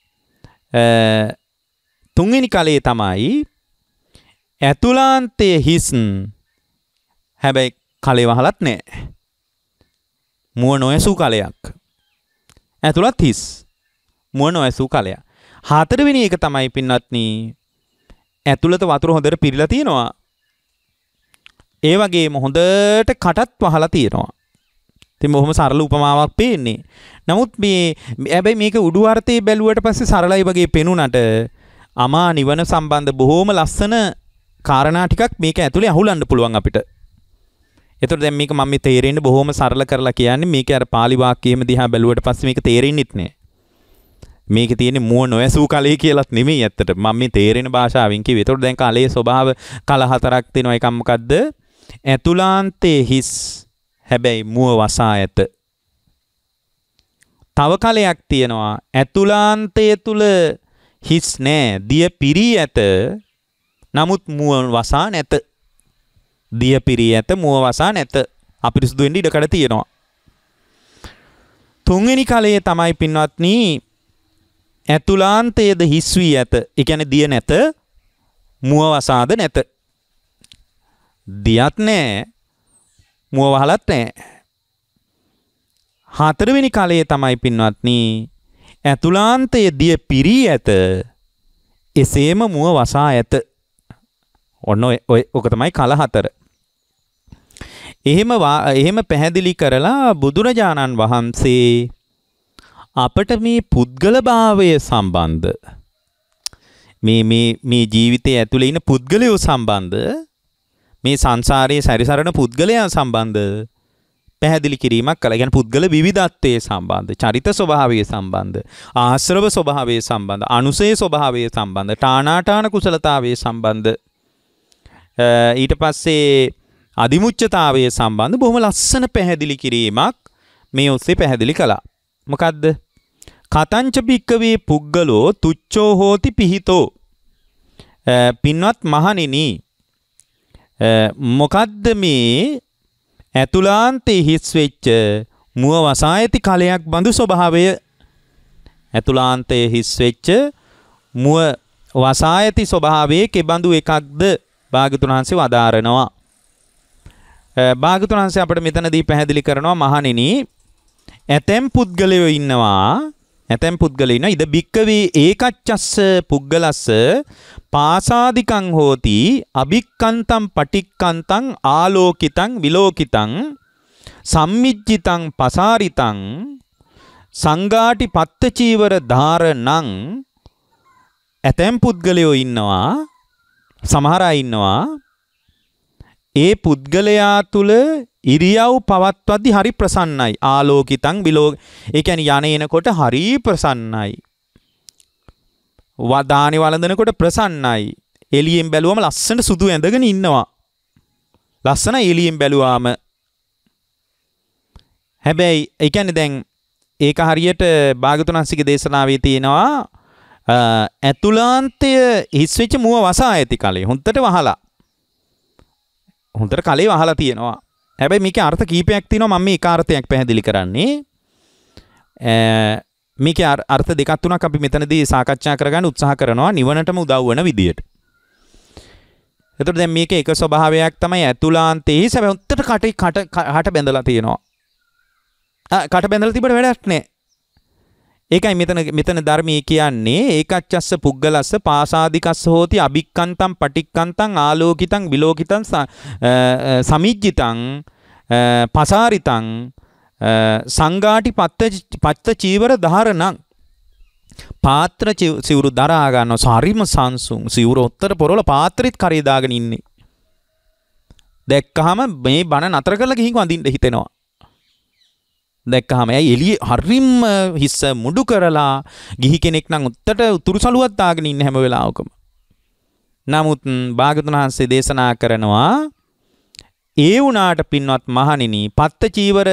Speaker 1: තුන්වෙනි කලේ තමයි ඇතුලාන්තයේ හිස් හැබැයි කලේ වහලත් නැහැ. මුව නොයසූ කලයක්. ඇතුළත් හිස්. මුව නොයසූ කලයක්. හතරවෙනි එක තමයි පින්වත්නි ඇතුළත වතුර හොඳට පිරීලා තියෙනවා. ඒ වගේම හොඳට කටත් වහලා තියෙනවා. ඉතින් බොහොම සරල උපමාවක් පේන්නේ. නමුත් මේ හැබැයි මේක උඩු අර්ථයේ බැලුවට පස්සේ සරලයි වගේ පෙනුනට අමා නිවන සම්බන්ධ බොහොම ලස්සන කාරණා ටිකක් මේක ඇතුලේ අහුලන්න පුළුවන් අපිට. ඒතකොට දැන් මේක මම මේ තේරෙන්න බොහොම සරල කරලා කියන්නේ මේක අර පාලි වාක්‍යෙම දිහා බැලුවට පස්සේ මේක තේරෙන්නෙත් නෑ. මේකේ තියෙන්නේ මුව නොයසූ කලේ කියලාත් නෙමෙයි ඇත්තට. මම මේ තේරෙන භාෂාවෙන් කිව්වේ. ඒතකොට දැන් කලේ ස්වභාව කල හතරක් තියෙනවා. එකක් මොකද්ද? ඇතුලාන්තයේ හිස් හැබැයි මුව වසා ඇත. තව කලයක් තියෙනවා ඇතුලාන්තය තුල හිස් නෑ දිය පිරී ඇත. නමුත් මුව වසා නැත. දිය පිරී ඇත මුව වසා නැත. අපිරිසුදු වෙන්න ඉඩකඩ තියෙනවා. තුන්වෙනි කලයේ තමයි පින්වත්නි ඇතුලාන්තයේද හිස් වී ඇත. ඒ කියන්නේ දිය නැත මුව වසාද නැත. දියත් නෑ මුව වහලත් නෑ. හතරවෙනි කලයේ තමයි පින්වත්නි ඇතුලාන්තයේ දිය පිරී ඇත එසේම මුව වසා ඇත. ඔන්න ඔය ඔක තමයි කල හතර. එහෙම එහෙම පැහැදිලි කරලා බුදුරජාණන් වහන්සේ අපට මේ පුද්ගල භාවය සම්බන්ධ මේ මේ මේ ජීවිතයේ ඇතුලේ ඉන්න පුද්ගලයෝ සම්බන්ධ මේ සංසාරයේ සැරිසරන පුද්ගලයන් සම්බන්ධ පැහැදිලි කිරීමක් කළා. කියන්නේ පුද්ගල විවිධත්වයේ සම්බන්ධ, චරිත ස්වභාවයේ සම්බන්ධ, ආශ්‍රව ස්වභාවයේ සම්බන්ධ, අනුසය ස්වභාවයේ සම්බන්ධ, ඨානාඨාන කුසලතාවයේ සම්බන්ධ, ඊට පස්සේ අදිමුච්ඡතාවයේ සම්බන්ධ බොහොම ලස්සන පැහැදිලි කිරීමක් මේ ඔස්සේ පැහැදිලි කළා. මොකද්ද? කතංච භික්කවේ පුද්ගලෝ තුච්ඡෝ හෝති පිහිතෝ. පින්වත් මහණෙනි මොකද්ද මේ ඇතුලාන්තයේ හිස් වෙච්ච මුව වසා ඇති කලයක් බඳු ස්වභාවය? ඇතුලාන්තයේ හිස් වෙච්ච මුව වසා ඇති ස්වභාවයේ කෙබඳු එකක්ද? භාග්‍යවතුන් වහන්සේ වදාරනවා. භාග්‍යවතුන් වහන්සේ අපිට මෙතනදී පැහැදිලි කරනවා මහණෙනි ඇතැම් පුද්ගලයෝ ඉන්නවා ඇතැම් පුද්ගලයෝ ඉන්නවා ඉද භික්කවේ ඒකච්චස්ස පුද්ගලස්ස පාසාදිකං හෝති අභික්කන්තං පටික්කන්තං ආලෝකිතං විලෝකිතං සම්මිජ්ජිතං පසාරිතං සංඝාටි පත්ත චීවර ධාරණං. ඇතැම් පුද්ගලයෝ ඉන්නවා සමහර අය ඉන්නවා ඒ පුද්ගලයා තුල ඉරියව් පවත්වද්දි හරි ප්‍රසන්නයි. ආලෝකිතං විලෝ ඒ කියන්නේ යන එනකොට හරි ප්‍රසන්නයි. වදානි වළඳනකොට ප්‍රසන්නයි. එළියෙන් බැලුවම ලස්සන සුදු ඇඳගෙන ඉන්නවා. ලස්සන එළියෙන් බැලුවාම. හැබැයි ඒ කියන්නේ දැන් ඒක හරියට භාගතුන් වහන්සේගේ දේශනාවේ තියෙනවා ඇතුළාන්තය හිස් වෙච්ච මුව වසා ඇති කලේ හොන්දට වහලා. හොන්දට කලේ වහලා තියෙනවා. හැබැයි මේකේ අර්ථ කීපයක් තියෙනවා. මම මේ එක අර්ථයක් පැහැදිලි කරන්නේ. මේකේ අර්ථ දෙකක් තුනක් අපි මෙතනදී සාකච්ඡා කරගන්න උත්සාහ කරනවා නිවනටම උදව් වෙන විදියට. එතකොට දැන් මේකේ එක ස්වභාවයක් තමයි ඇතුළාන්තයේ හැබැයි හොන්දට කටේ කට හට බැඳලා තියෙනවා. කට බැඳලා තිබුණ වැඩක් නැහැ. ඒකයි මෙතන මෙතන ධර්මයේ කියන්නේ ඒකච්චස්ස පුග්ගලස්ස පාසාදිකස්ස හෝති අභික්කන්තං පටික්කන්තං ආලෝකිතං විලෝකිතං සමිජ්ජිතං පසාරිතං සංඝාටි පත්ත චීවර ධාරණං පාත්‍ර සිවුරු දරා ගන්නවා හරිම සංසුන් සිවුර උත්තර පොරවල පාත්‍රෙත් කරේ දාගෙන ඉන්නේ. දැක්කහම මේ බණ නතර කරලා ගිහින් වඳින්න හිතෙනවා. දැක්කහම ඇයි එළිය හරිම හිස්ස මුඩු කරලා ගිහි කෙනෙක් නම් උත්තර උතුරු සලුවක් දාගෙන ඉන්න හැම වෙලාවකම. නමුත් භාගතුන් වහන්සේ දේශනා කරනවා ඒ වුණාට පින්වත් මහණෙනි පත්ත චීවර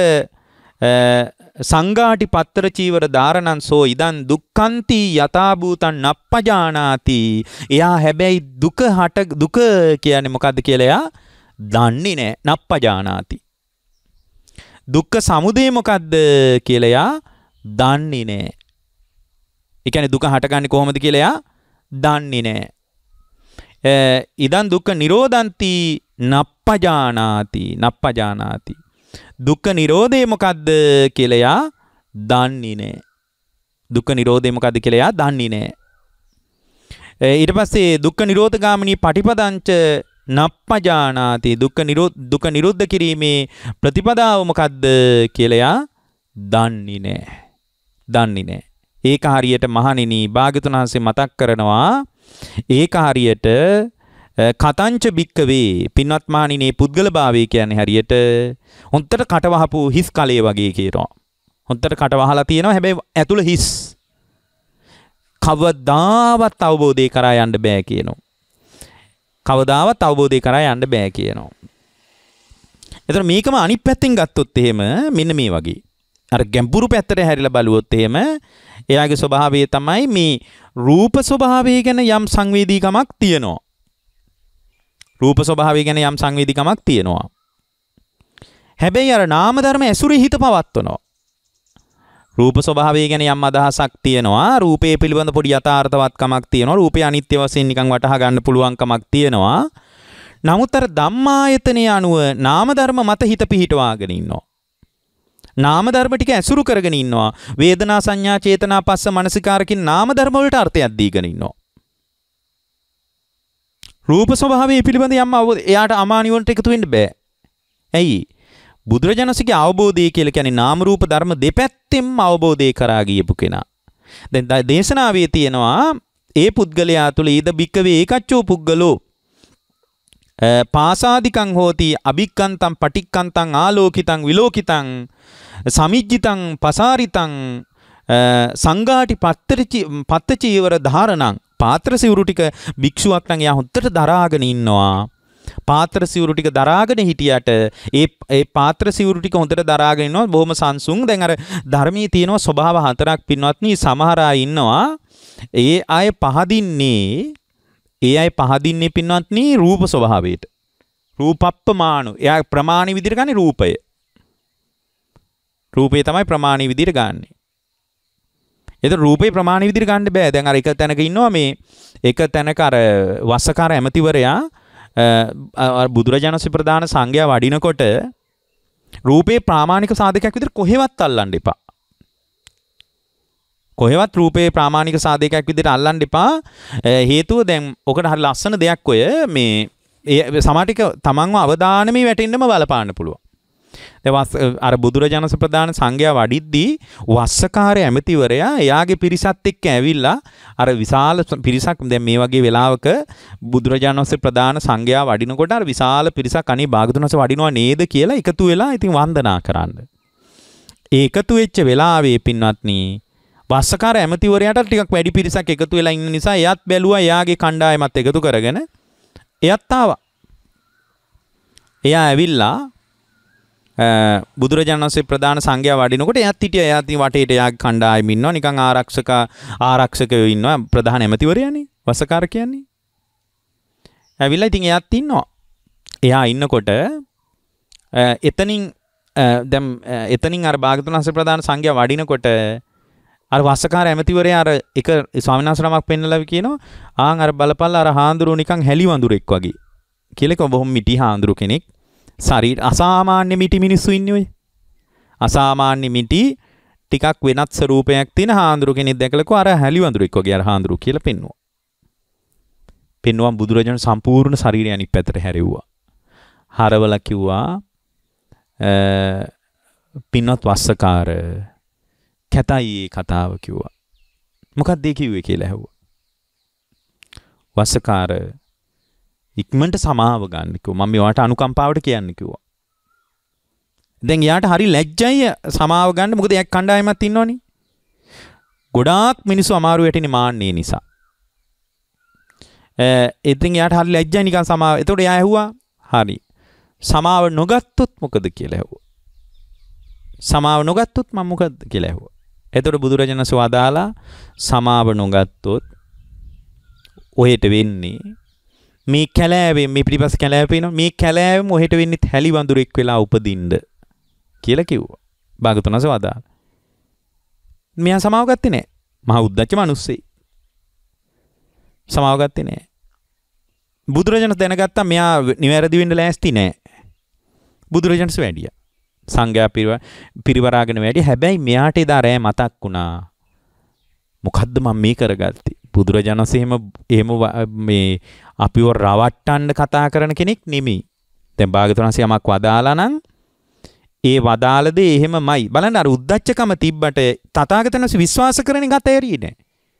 Speaker 1: සංඝාටි පත්තර චීවර ධාරණං සෝ ඉදන් දුක්ඛන්ති යථා භූතං නප්පජානාති. එයා හැබැයි දුක හට දුක කියන්නේ මොකද්ද කියලා එයා දන්නේ නැහැ. නප්පජානාති. දුක්ඛ සමුදය මොකද්ද කියලා එයා දන්නේ නැහැ. ඒ කියන්නේ දුක හටගන්නේ කොහොමද කියලා එයා දන්නේ නැහැ. ඉදන් දුක්ඛ නිරෝධಂತಿ නප්පජානාති. නප්පජානාති. දුක්ඛ නිරෝධය මොකද්ද කියලා එයා දන්නේ නැහැ. දුක්ඛ නිරෝධය මොකද්ද කියලා එයා දන්නේ නැහැ. ඊට පස්සේ දුක්ඛ නිරෝධගාමිනී පටිපදංච නප්පජානාති. දුක්ඛ නිරෝධ දුක නිරුද්ධ කිරීමේ ප්‍රතිපදාව මොකද්ද කියලා එයා දන්නේ නැහැ. දන්නේ නැහැ. ඒක හරියට මහණෙනි භාග්‍යතුන් වහන්සේ මතක් කරනවා ඒක හරියට කතංච බික්කවේ පින්වත් මහණෙනි පුද්ගල භාවය කියන්නේ හරියට හොන්දට කටවහපු හිස් කලයේ වගේ කියනවා. හොන්දට කටවහලා තියෙනවා හැබැයි ඇතුළ හිස්. කවදාවත් අවබෝධය කරා යන්න බෑ කියනවා. කවදාවත් අවබෝධය කරා යන්න බෑ කියනවා. එතන මේකම අනිත් පැත්තෙන් ගත්තොත් එහෙම මෙන්න මේ වගේ. අර ගැඹුරු පැත්තට හැරිලා බලුවොත් එහෙම එයාගේ ස්වභාවය තමයි මේ රූප ස්වභාවය ගැන යම් සංවේදීකමක් තියෙනවා. රූප ස්වභාවය ගැන යම් සංවේදීකමක් තියෙනවා. හැබැයි අර නාම ධර්ම ඇසුරේ හිත පවත්වනවා. රූප ස්වභාවය ගැන යම් අදහසක් තියෙනවා. රූපයේ පිළිබඳ පොඩි යථාර්ථවත්කමක් තියෙනවා. රූපය අනිත්‍ය වශයෙන් නිකන් වටහා ගන්න පුළුවන්කමක් තියෙනවා. නමුත් අර ධම්මායතනයේ අනුව නාම ධර්ම මත හිත පිහිටවාගෙන ඉන්නවා. නාම ධර්ම ටික ඇසුරු කරගෙන ඉන්නවා. වේදනා සංඥා චේතනා පස්ස මනසිකාරකින් නාම ධර්ම වලට අර්ථයක් දීගෙන ඉන්නවා. රූප ස්වභාවය පිළිබඳ යම් එයාට අමානියොන්ට එකතු වෙන්න බෑ. ඇයි? බුදුරජාණන්සේගේ අවබෝධය කියලා කියන්නේ නාම රූප ධර්ම දෙපැත්තෙන්ම අවබෝධය කරා ගියපු කෙනා. දැන් දේශනාවේ තියෙනවා ඒ පුද්ගලයා තුළ ඊද බික්කවේ ඒකච්චෝ පුද්ගලෝ පාසාදිකං හෝති අභික්කන්තං පටික්කන්තං ආලෝකිතං විලෝකිතං සමිජ්ජිතං පසාරිතං සංඝාටි පත්ත චීවර ධාරණං. පාත්‍ර සිවුරු ටික භික්ෂුවක් නම් එයා හොද්දට දරාගෙන ඉන්නවා. පාත්‍ර සිවුරු ටික දරාගෙන හිටියට ඒ ඒ පාත්‍ර සිවුරු ටික හොඳට දරාගෙන ඉන්නවා බොහොම සංසුන්. දැන් අර ධර්මයේ තියෙනවා ස්වභාව හතරක් පින්වත්නි. සමහර අය ඉන්නවා ඒ අය පහදින්නේ ඒ අය පහදින්නේ පින්වත්නි රූප ස්වභාවයට. රූපප්පමාණු. එයා ප්‍රමාණි විදිහට ගන්නේ රූපය. රූපය තමයි ප්‍රමාණි විදිහට ගන්නෙ. එතකොට රූපේ ප්‍රමාණි විදිහට ගන්න බෑ. දැන් අර එක තැනක ඉන්නවා මේ එක තැනක අර වස්සකාර ඇමතිවරයා අර බුදුරජාණන්සේ ප්‍රදාන සංඝයා වඩිනකොට රූපේ ප්‍රාමාණික සාධකයක් විදිහට කොහෙවත් අල්ලන්න එපා. කොහෙවත් රූපේ ප්‍රාමාණික සාධකයක් විදිහට අල්ලන්න එපා. හේතුව දැන් ඔකට හරි ලස්සන දෙයක් ඔය මේ සමාටික තමන්ව අවදානමේ වැටෙන්නම බලපාන්න පුළුවන්. දැන් අර බුදුරජාණන් වහන්සේ ප්‍රදාන සංඝයා වඩිද්දී වස්සකාර ඇමතිවරයා එයාගේ පිරිසත් එක්ක ඇවිල්ලා අර විශාල පිරිසක් දැන් මේ වගේ වෙලාවක බුදුරජාණන් වහන්සේ ප්‍රදාන සංඝයා වඩිනකොට අර විශාල පිරිසක් අනේ භාගතුන් වහන්සේ වඩිනවා නේද කියලා එකතු වෙලා ඉතින් වන්දනා කරන්න. ඒ එකතු වෙච්ච වෙලාවේ පින්වත්නි වස්සකාර ඇමතිවරයාට ටිකක් වැඩි පිරිසක් එකතු වෙලා ඉන්න නිසා එයාත් බැලුවා එයාගේ කණ්ඩායමත් එකතු කරගෙන එයාත් ආවා. එයා ඇවිල්ලා බුදුරජාණන් වහන්සේ ප්‍රදාන සංඝයා වඩිනකොට එයාත් හිටියා. එයාත් වටේට එයාගේ කණ්ඩායම ඉන්නවා. නිකන් ආරක්ෂක ආරක්ෂකයෝ ඉන්නවා. ප්‍රධාන ඇමතිවරයානේ වස්සකාර කියන්නේ. ඇවිල්ලා ඉතින් එයාත් ඉන්නවා. එයා ඉන්නකොට එතනින් දැන් එතනින් අර භාගතුන් වහන්සේ ප්‍රදාන සංඝයා වඩිනකොට අර වස්සකාර ඇමතිවරයා අර එක ස්වාමීන් වහන්සේ නමක් පෙන්නලා කියනවා ආන් අර බලපල්ලා අර හාඳුරු නිකන් හැලි වඳුරෙක් වගේ කියලා කිව්ව. බොහොම මිටි හාඳුරු කෙනෙක්. ශරීර අසාමාන්‍ය මිටි මිනිස්සු ඉන්නේ ඔය. අසාමාන්‍ය මිටි ටිකක් වෙනත් ස්වරූපයක් තියෙන හාඳුරු කෙනෙක් දැකලා කෝ අර හැලි වඳුරෙක් වගේ අර හාඳුරු කියලා පෙන්නුවා. පෙන්නුවා බුදුරජාණන් සම්පූර්ණ ශරීරය අනිත් පැත්තට හැරෙව්වා. හරවලා කිව්වා පින්වත් වස්සකාර කැතයි ඒ කතාව කිව්වා. මොකක්ද ඒ කිව්වේ කියලා ඇහුවා. වස්සකාර ඉක්මනට සමාව ගන්න කිව්වා. මම මේවට අනුකම්පාවට කියන්න කිව්වා. දැන් යාට හරි ලැජ්ජයි සමාව ගන්න. මොකද එයක් කණ්ඩායමක් ඉන්නවනේ. ගොඩාක් මිනිස්සු අමාරු වැටෙන්නේ මාන්නේ නිසා. ඈ ඉතින් යාට හරි ලැජ්ජයි නිකන් සමාව. එතකොට එයා ඇහුවා හරි. සමාව නොගත්තොත් මොකද කියලා ඇහුවා. සමාව නොගත්තොත් මම මොකද කියලා ඇහුවා. එතකොට බුදුරජාණන් වහන්සේ වදාලා සමාව නොගත්තොත් ඔහෙට වෙන්නේ මේ කැලෑවෙන් මේ පිටිපස්ස කැලෑව පේනවා මේ කැලෑවෙම ඔහෙට වෙන්නේ හැලි වඳුරෙක් වෙලා උපදින්න කියලා කිව්වා. භාගතුන් වහන්සේ වදාලා. මෙයා සමාව ගත්තේ නැහැ. මහා උද්දච්ච මිනිස්සෙයි. සමාව ගත්තේ නැහැ. බුදුරජාණන් දැනගත්තා මෙයා නිවැරදි වෙන්න ලෑස්ති නැහැ. බුදුරජාණන්ස් වැඩියා. සංඝයා පිරිවරාගෙන වැඩි. හැබැයි මෙයාට එදා රෑ මතක් වුණා. මොකද්ද මම මේ කරගත්තේ? බුදුරජාණන් වහන්සේ එහෙම එහෙම මේ අපිව රවට්ටන්න කතා කරන කෙනෙක් නෙමෙයි. දැන් භාගතුන් වහන්සේ යමක් වදාලා නම් ඒ වදාළ දේ එහෙමමයි. බලන්න අර උද්දච්චකම තිබ්බට තථාගතයන් වහන්සේ විශ්වාස කරන්නේ ගත ඇරියේ නැහැ.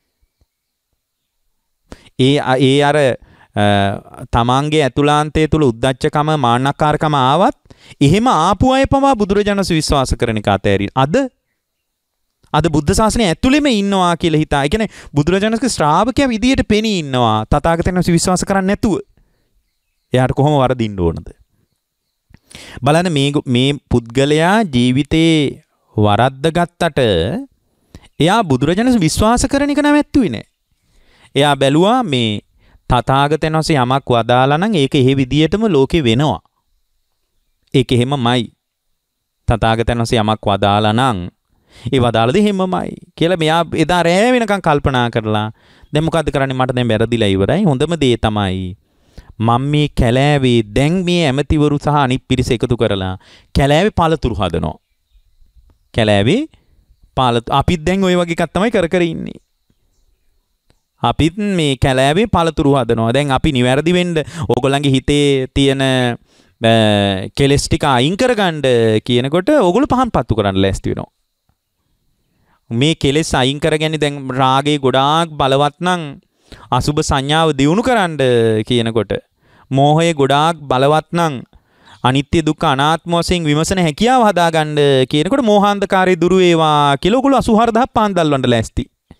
Speaker 1: ඒ ඒ අර තමන්ගේ ඇතුළාන්තය තුල උද්දච්චකම මාන්නකාරකම ආවත් එහෙම ආපු අය පවා බුදුරජාණන් වහන්සේ විශ්වාස කරන එක අතෑරින්. අද අද බුද්ධ ශාසනය ඇතුළෙම ඉන්නවා කියලා හිතා. ඒ කියන්නේ බුදුරජාණන්ගේ ශ්‍රාවකයා විදියට පෙනී ඉන්නවා. තථාගතයන් වහන්සේ විශ්වාස කරන්නේ නැතුව. එයාට කොහොම වරදින්න ඕනද? බලන්න මේ මේ පුද්ගලයා ජීවිතේ වරද්ද ගත්තට එයා බුදුරජාණන් විශ්වාස කරන එක නැවැත්තුවේ නෑ. එයා බැලුවා මේ තථාගතයන් වහන්සේ යමක් වදාලා නම් ඒක එහෙ විදියටම ලෝකේ වෙනවා. ඒක එහෙමමයි. තථාගතයන් වහන්සේ යමක් වදාලා නම් ඒ වදාළ දේ එහෙමමයි කියලා මෙයා එදා රෑ වෙනකන් කල්පනා කරලා දැන් මොකද්ද කරන්නේ මට දැන් වැරදිලා ඉවරයි. හොඳම දේ තමයි මම මේ කැලෑවේ දැන් මේ ඇමතිවරු සහ අනිත් පිරිස එකතු කරලා කැලෑවේ පළතුරු හදනවා. කැලෑවේ පළතුරු අපිත් දැන් ওই වගේ එකක් තමයි කර කර ඉන්නේ. අපිත් මේ කැලෑවේ පළතුරු හදනවා. දැන් අපි නිවැරදි වෙන්න ඕගොල්ලන්ගේ හිතේ තියෙන කෙලස් ටික අයින් කරගන්න කියනකොට ඕගොල්ලෝ පහන් පත්තු කරන්න ලෑස්ති වෙනවා. මේ කෙලස් අයින් කරගන්නේ දැන් රාගේ ගොඩාක් බලවත් නම් අසුබ සංඥාව දියුණු කරන්න කියනකොට මෝහය ගොඩාක් බලවත් නම් අනිත්‍ය දුක්ඛ අනාත්ම වශයෙන් විමසන හැකියාව හදාගන්න කියනකොට මෝහාන්ධකාරය දුරු වේවා කියලා ඔයගොල්ලෝ අසූ හාරදහක් පාන් දල්වන්න ලෑස්ති.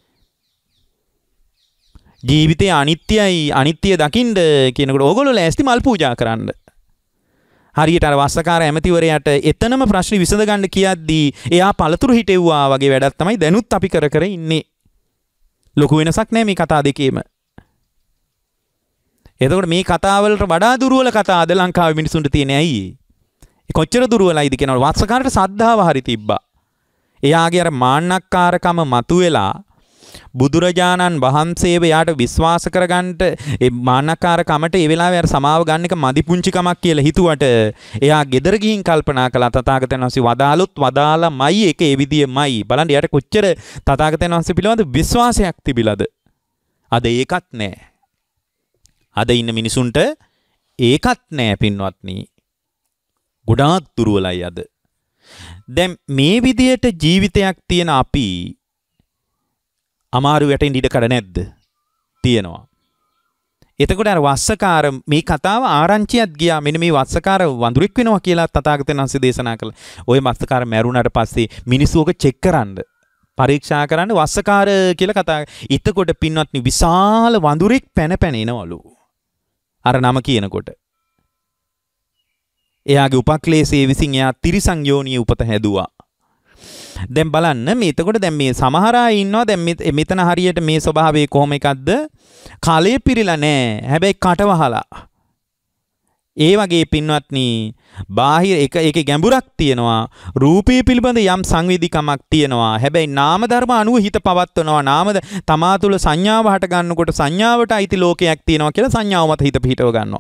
Speaker 1: ජීවිතේ අනිත්‍යයි අනිත්‍ය දකින්න කියනකොට ඕගොල්ලෝ ලෑස්ති මල් පූජා කරන්න. හරියට අර වස්සකාර ඇමතිවරයාට එතනම ප්‍රශ්නේ විසඳ ගන්න කියද්දී එයා පළතුරු හිටෙව්වා වගේ වැඩක් තමයි දැනුත් අපි කර කර ඉන්නේ. ලොකු වෙනසක් නැහැ මේ කතා දෙකේම. එතකොට මේ කතාවලට වඩා දුර්වල කතා අද ලංකාවේ මිනිසුන්ට තියෙන ඇයි? ඒ කොච්චර දුර්වලයිද කියනවා වස්සකාරට සද්ධාව හරි තිබ්බා. එයාගේ අර මාන්නක්කාරකම මතුවෙලා බුදුරජාණන් වහන්සේව යාට විශ්වාස කරගන්නට ඒ මාන්නකාරකමට ඒ වෙලාවේ අර සමාව ගන්න එක මදි පුංචි කමක් කියලා හිතුවට එයා ගෙදර ගිහින් කල්පනා කළා තථාගතයන් වහන්සේ වදාළොත් වදාළමයි ඒක ඒ විදියමයි. බලන්න යාට කොච්චර තථාගතයන් වහන්සේ පිළිබඳ විශ්වාසයක් තිබිලාද? අද ඒකත් නැහැ. අද ඉන්න මිනිසුන්ට ඒකත් නැහැ පින්වත්නි. ගොඩාක් දුර්වලයි අද. දැන් මේ විදියට ජීවිතයක් තියෙන අපි අමාරු වැටෙන්න ඉඩ කඩ නැද්ද? තියෙනවා. එතකොට අර වස්සකාර මේ කතාව ආරංචියක් ගියා මෙන්න මේ වස්සකාර වඳුරෙක් වෙනවා කියලා තථාගතයන් වහන්සේ දේශනා කළා. ওই වස්සකාර මැරුණාට පස්සේ මිනිස්සු ඔක චෙක් කරන්න පරීක්ෂා කරන්න වස්සකාර කියලා කතා. එතකොට පින්වත්නි විශාල වඳුරෙක් පැන පැන එනවලු. අර නම කියනකොට. එයාගේ උපක්ලේශයේ විසින් එයා තිරිසන් යෝනියේ උපත හැදුවා. දැන් බලන්න මේ එතකොට දැන් මේ සමහර අය ඉන්නවා දැන් මෙතන හරියට මේ ස්වභාවය කොහොම එකක්ද? කලේ පිරিলা නෑ. හැබැයි කට වහලා. ඒ වගේ පින්වත්නි බාහිර එක එකේ ගැඹුරක් තියෙනවා. රූපේ පිළිබඳ යම් සංවේදීකමක් තියෙනවා. හැබැයි නාම ධර්ම අනුව හිත පවත්වනවා. නාම තමා තුළ සංඥාව හට ගන්නකොට සංඥාවට අයිති ලෝකයක් තියෙනවා කියලා සංඥාව මත හිත පිහිටව ගන්නවා.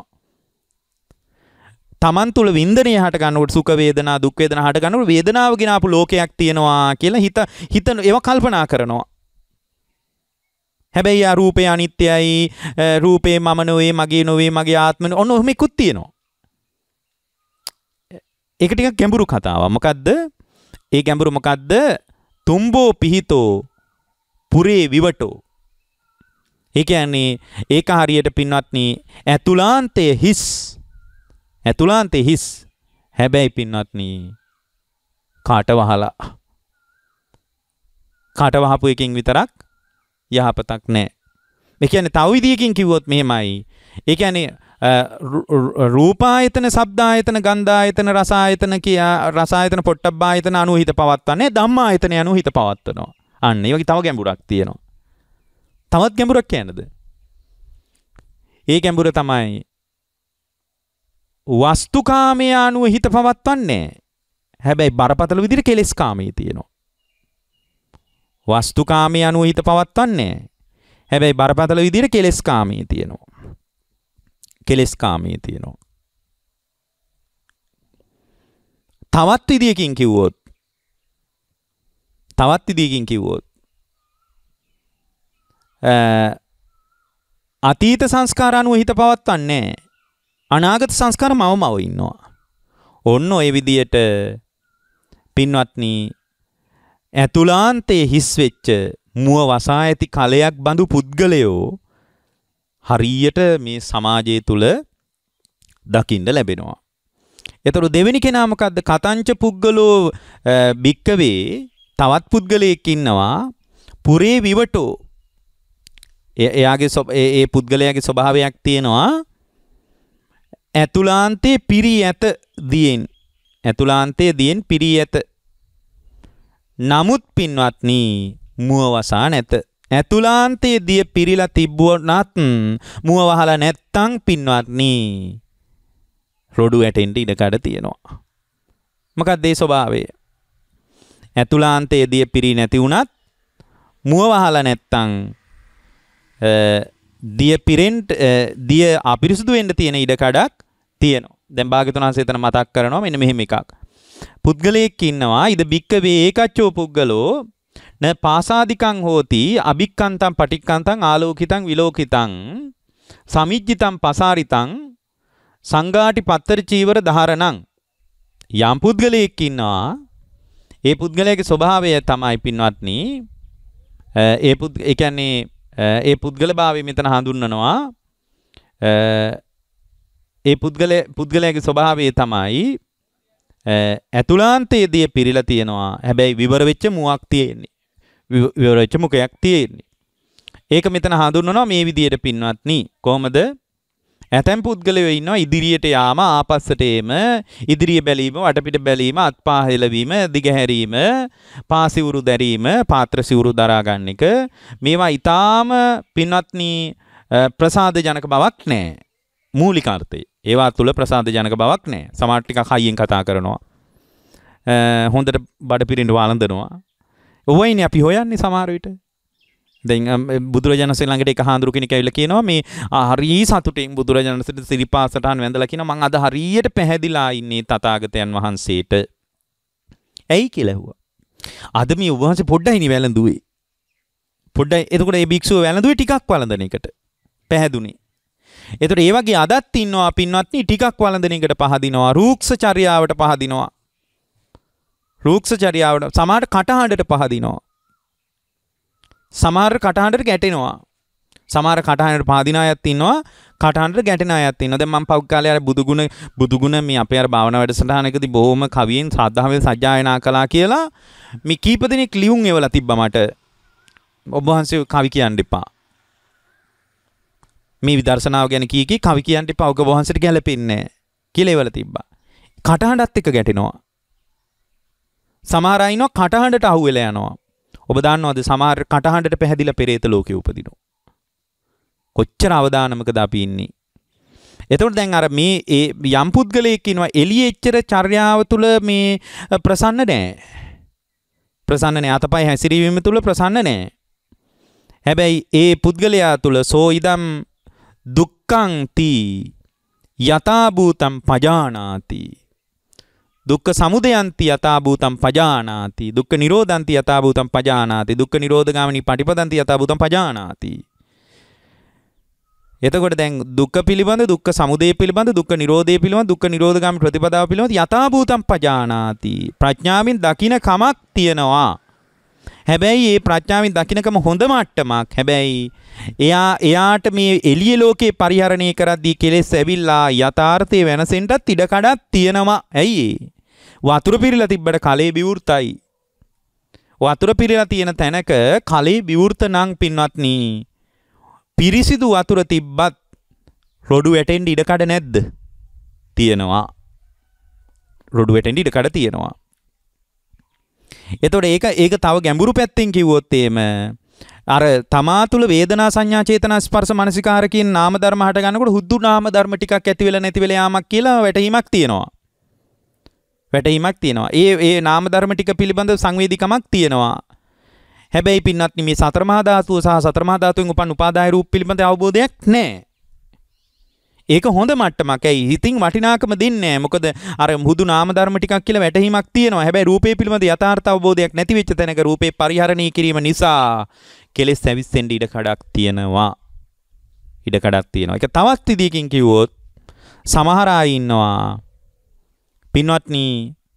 Speaker 1: තමන් තුළ වින්දනය හට ගන්නකොට සුඛ වේදනා දුක් වේදනා හට ගන්නකොට වේදනාව ගෙන ආපු ලෝකයක් තියෙනවා කියලා හිත හිත ඒව කල්පනා කරනවා. හැබැයි ආ රූපේ අනිත්‍යයි, රූපේ මම නොවේ, මගේ නොවේ, මගේ ආත්ම නොවේ, ඔන්න ඔහොම එකක් තියෙනවා. ඒක ටිකක් ගැඹුරු කතාවක්. මොකද්ද? ඒ ගැඹුරු මොකද්ද? තුම්බෝ පිහිතෝ පුරේ විවටෝ. ඒ කියන්නේ ඒක හරියට පින්වත්නි ඇතුලාන්තයේ හිස් ඇතුලාන්තේ හිස් හැබැයි පින්වත්නි කාට වහලා කාට වහපු එකකින් විතරක් යහපතක් නැහැ. ඒ කියන්නේ තව විදියකින් කිව්වොත් මෙහෙමයි. ඒ කියන්නේ රූපායතන, ශබ්දායතන, ගන්ධායතන, රසායතන කියා රසායතන, පොට්ටබ්බායතන අනුව හිත පවත්වන්නේ ධම්මායතන අනුව හිත පවත්වනවා. අන්න ඒ වගේ තව ගැඹුරක් තියෙනවා. තවත් ගැඹුරක් කියන්නද? ඒ ගැඹුර තමයි වස්තුකාමයේ අනුව හිත පවත්වන්නේ. හැබැයි බරපතල විදිහට කෙලෙස් කාමයේ තියෙනවා. වස්තුකාමයේ අනුව හිත පවත්වන්නේ. හැබැයි බරපතල විදිහට කෙලෙස් කාමයේ තියෙනවා. කෙලෙස් කාමයේ තියෙනවා. තවත් විදියකින් කිව්වොත් තවත් විදියකින් කිව්වොත් අතීත සංස්කාර අනුව හිත පවත්වන්නේ. අනාගත සංස්කාර මවමව ඉන්නවා. ඔන්න ඔය විදියට පින්වත්නි ඇතුලාන්තයේ හිස් වෙච්ච මුව වසා ඇති කලයක් බඳු පුද්ගලයෝ හරියට මේ සමාජය තුල දකින්න ලැබෙනවා. ඒතර දෙවෙනි කෙනා මොකද්ද? කතංච පුද්ගලෝ බික්කවේ තවත් පුද්ගලයෙක් ඉන්නවා පුරේ විවටෝ. එයාගේ ඒ පුද්ගලයාගේ ස්වභාවයක් තියෙනවා ඇතුලාන්තයේ පිරී ඇත දියෙන්. ඇතුලාන්තයේ දියෙන් පිරී ඇත. නමුත් පින්වත්නි මුව වසා නැත. ඇතුලාන්තයේ දිය පිරීලා තිබුණත් මුව වහලා නැත්තම් පින්වත්නි රොඩු වැටෙන්න ඉඩ කඩ තියෙනවා. මොකක්ද ඒ ස්වභාවය? ඇතුලාන්තයේ දිය පිරී නැති වුණත් මුව වහලා නැත්තම් දිය පිරෙන්න දිය අපිරිසුදු වෙන්න තියෙන ඉඩ කඩක් තියෙනවා. දැන් භාග්‍යවතුන් වහන්සේ එතන මතක් කරනවා මෙන්න මෙහෙම එකක්. පුද්ගලයෙක් ඉන්නවා ඉද බික්කවේ ඒකච්චෝ පුද්ගලෝ න පාසාදිකං හෝති අභික්කන්තං පටික්කන්තං ආලෝකිතං විලෝකිතං සමිජ්ජිතං පසාරිතං සංඝාටි පත්තර චීවර ධාරණං. යම් පුද්ගලයෙක් ඉන්නවා ඒ පුද්ගලයාගේ ස්වභාවය තමයි පින්වත්නි ඒ පුද් ඒ කියන්නේ ඒ පුද්ගල භාවය මෙතන හඳුන්වනවා. ඒ පුද්ගල පුද්ගලයාගේ ස්වභාවය තමයි ඇතුලාන්තයේදී පිරීලා තියෙනවා. හැබැයි විවර වෙච්ච මුවක් තියෙන්නේ. විවර වෙච්ච මුඛයක් තියෙන්නේ. ඒක මෙතන හඳුන්වනවා මේ විදියට පින්වත්නි. කොහොමද? ඇතැම් පුද්ගලයෝ ඉන්නවා ඉදිරියට යාම, ආපස්සට එීම, ඉදිරිය බැලීම, වටපිට බැලීම, අත්පා හෙලවීම, දිගහැරීම, පාසිවුරු දැරීම, පාත්‍ර සිවුරු දරා ගන්න එක. මේවා ඊටාම පින්වත්නි ප්‍රසාද ජනක බවක් නැහැ. මූලික අර්ථය. ඒවා තුල ප්‍රසාද ජනක බවක් නැහැ. සමහර ටිකක් හයියෙන් කතා කරනවා. හොඳට බඩ පිරින්න වළඳනවා. ඔවයිනේ අපි හොයන්නේ සමහර විට. දැන් බුදුරජාණන් වහන්සේ ළඟට එක හාමුදුරු කෙනෙක් ඇවිල්ලා කියනවා මේ හරි සතුටින් බුදුරජාණන් වහන්සේට සිරිපාසටහන් වැඳලා කියනවා මං අද හරියට පැහැදිලා ඉන්නේ තථාගතයන් වහන්සේට. ඇයි කියලා ඇහුවා. අද මේ ඔබ වහන්සේ පොඩ්ඩයි නේ වැළඳුවේ. පොඩ්ඩයි එතකොට මේ භික්ෂුව වැළඳුවේ ටිකක් වළඳන එකට. පැහැදුනේ. ඒතර ඒ වගේ අදත් ඉන්නවා පින්වත්නි ටිකක් වළඳන එකට පහදිනවා, රූක්ෂ චර්යාවට පහදිනවා. රූක්ෂ චර්යාවට සමහර කටහඬට පහදිනවා. සමහර කටහඬට ගැටෙනවා. සමහර කටහඬට පහදින අයත් ඉන්නවා, කටහඬට ගැටෙන අයත් ඉන්නවා. දැන් මම පව් කාලේ අර බුදුගුණ බුදුගුණ මේ අපේ අර භාවනා වැඩසටහනකදී බොහොම කවියෙන් ශ්‍රද්ධාවෙන් සජ්ජායනා කළා කියලා මේ කීප දෙනෙක් ලියුම් එවලා තිබ්බා මට. ඔබ වහන්සේ කවි කියන්න එපා. මේ විදර්ශනාව ගැන කී කී කවි කියන්න එපා. ඔබ වහන්සේට ගැලපෙන්නේ නැහැ කියලා එවලා තිබ්බා. කටහඬත් එක්ක ගැටෙනවා. සමහර අය ඉන්නවා කටහඬට අහු වෙලා යනවා. ඔබ දන්නවද සමහර කටහඬට පැහැදිලා පෙරේත ලෝකෙ උපදිනවා. කොච්චර අවදානමකද අපි ඉන්නේ. එතකොට දැන් අර මේ ඒ යම් පුද්ගලයෙක් ඉන්නවා එළියේ එච්චර චර්යාව තුල මේ ප්‍රසන්න නැහැ. ප්‍රසන්න නැහැ. අතපය හැසිරීම තුල ප්‍රසන්න නැහැ. හැබැයි ඒ පුද්ගලයා තුල සෝ ඉදම් දුක්ඛං ති යතා භූතං පජානාති. දුක්ඛ සමුදයන්ති යතා භූතං පජානාති. දුක්ඛ නිරෝධන්ති යතා භූතං පජානාති. දුක්ඛ නිරෝධගාමිනී පටිපදන්ති යතා භූතං පජානාති. එතකොට දැන් දුක්ඛ පිළිබඳ, දුක්ඛ සමුදය පිළිබඳ, දුක්ඛ නිරෝධය පිළිබඳ, දුක්ඛ නිරෝධගාමී ප්‍රතිපදාව පිළිබඳ යතා භූතං පජානාති. ප්‍රඥාවෙන් දකින කමක් තියෙනවා. හැබැයි මේ ප්‍රඥාවෙන් දකින්නකම හොඳ මට්ටමක්. හැබැයි එයා එයාට මේ එළිය ලෝකේ පරිහරණය කරද්දී කෙලෙස් ඇවිල්ලා යථාර්ථයේ වෙනසෙන්ටත් ඉඩ කඩක් තියෙනවා. ඇයි වතුර පිරලා තිබ්බට කලේ විවෘතයි. වතුර පිරලා තියෙන තැනක කලේ විවෘත නම් පින්වත්නි පිරිසිදු වතුර තිබ්බත් රොඩු වැටෙන්න ඉඩ කඩ නැද්ද? තියෙනවා. රොඩු වැටෙන්න ඉඩ කඩ තියෙනවා. එතකොට ඒක ඒක තව ගැඹුරු පැත්තෙන් කිව්වොත් එහෙම අර තමා තුළ වේදනා සංඥා චේතනා ස්පර්ශ මනසිකාර කියන නාම ධර්ම හට ගන්නකොට හුදු නාම ධර්ම ටිකක් ඇති වෙලා නැති වෙලා යාමක් කියලා වැටහීමක් තියෙනවා. වැටහීමක් තියෙනවා. ඒ ඒ නාම ධර්ම ටික පිළිබඳ සංවේදීකමක් තියෙනවා. හැබැයි පින්නත් මේ සතර මහා ධාතුව සහ සතර මහා ධාතුවෙන් උපන් උපාදාය රූප පිළිබඳ අවබෝධයක් නැහැ. ඒක හොඳ මට්ටමක්. ඇයි හිතින් වටිනාකම දෙන්නේ නැහැ. මොකද අර හුදු නාම ධර්ම ටිකක් කියලා වැටහීමක් තියෙනවා. හැබැයි රූපේ පිළිබඳ යථාර්ථ අවබෝධයක් නැති වෙච්ච තැනක රූපේ පරිහරණය කිරීම නිසා කෙලෙස් ඇවිස්සෙන්න ඉඩ කඩක් තියෙනවා. ඉඩ කඩක් තියෙනවා. ඒක තවත් විදිහකින් කිව්වොත් සමහර අය ඉන්නවා පින්වත්නි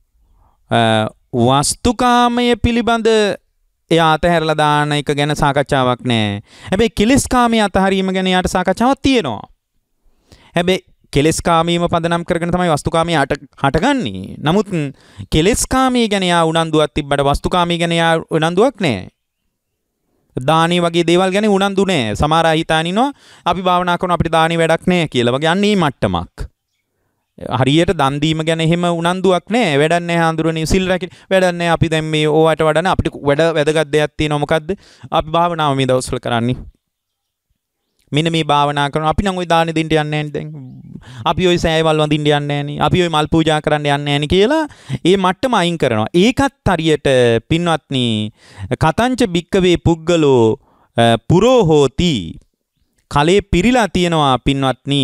Speaker 1: වස්තුකාමය පිළිබඳ එයා අතහැරලා දාන එක ගැන සාකච්ඡාවක් නැහැ. හැබැයි කෙලෙස්කාමයේ අතහැරීම ගැන යාට සාකච්ඡාවක් තියෙනවා. හැබැයි කෙලෙස්කාමීම පදනම් කරගෙන තමයි වස්තුකාමී හටගන්නේ. නමුත් කෙලෙස්කාමී ගැන යා උනන්දුවක් තිබ්බට වස්තුකාමී ගැන යා උනන්දුවක් නැහැ. දානි වගේ දේවල් ගැන උනන්දු නැහැ. සමහර අය හිතානිනවා අපි භාවනා කරන අපිට දානි වැඩක් නැහැ කියලා වගේ අන්නේ මට්ටමක්. හරියට දන් දීම ගැන එහෙම උනන්දුවක් නැහැ. වැඩක් නැහැ හඳුරන්නේ සිල් රැකී වැඩක් නැහැ. අපි දැන් මේ ඕවට වඩා අපිට වැඩ වැදගත් දෙයක් තියෙනවා. මොකද්ද? අපි භාවනාව මේ දවස්වල කරන්නේ. මෙන්න මේ භාවනා කරන අපි නම් ওই දාන දෙන්න යන්නේ නැහැ දැන්. අපි ওই සෑයවල් වඳින්න යන්නේ නැහැ. අපි ওই මල් පූජා කරන්න යන්නේ නැහැ කියලා ඒ මට්ටම අයින් කරනවා. ඒකත් හරියට පින්වත්නි කතංච බික්කවේ පුග්ගලෝ පුරෝ හෝති. කලේ පිරීලා තියෙනවා පින්වත්නි.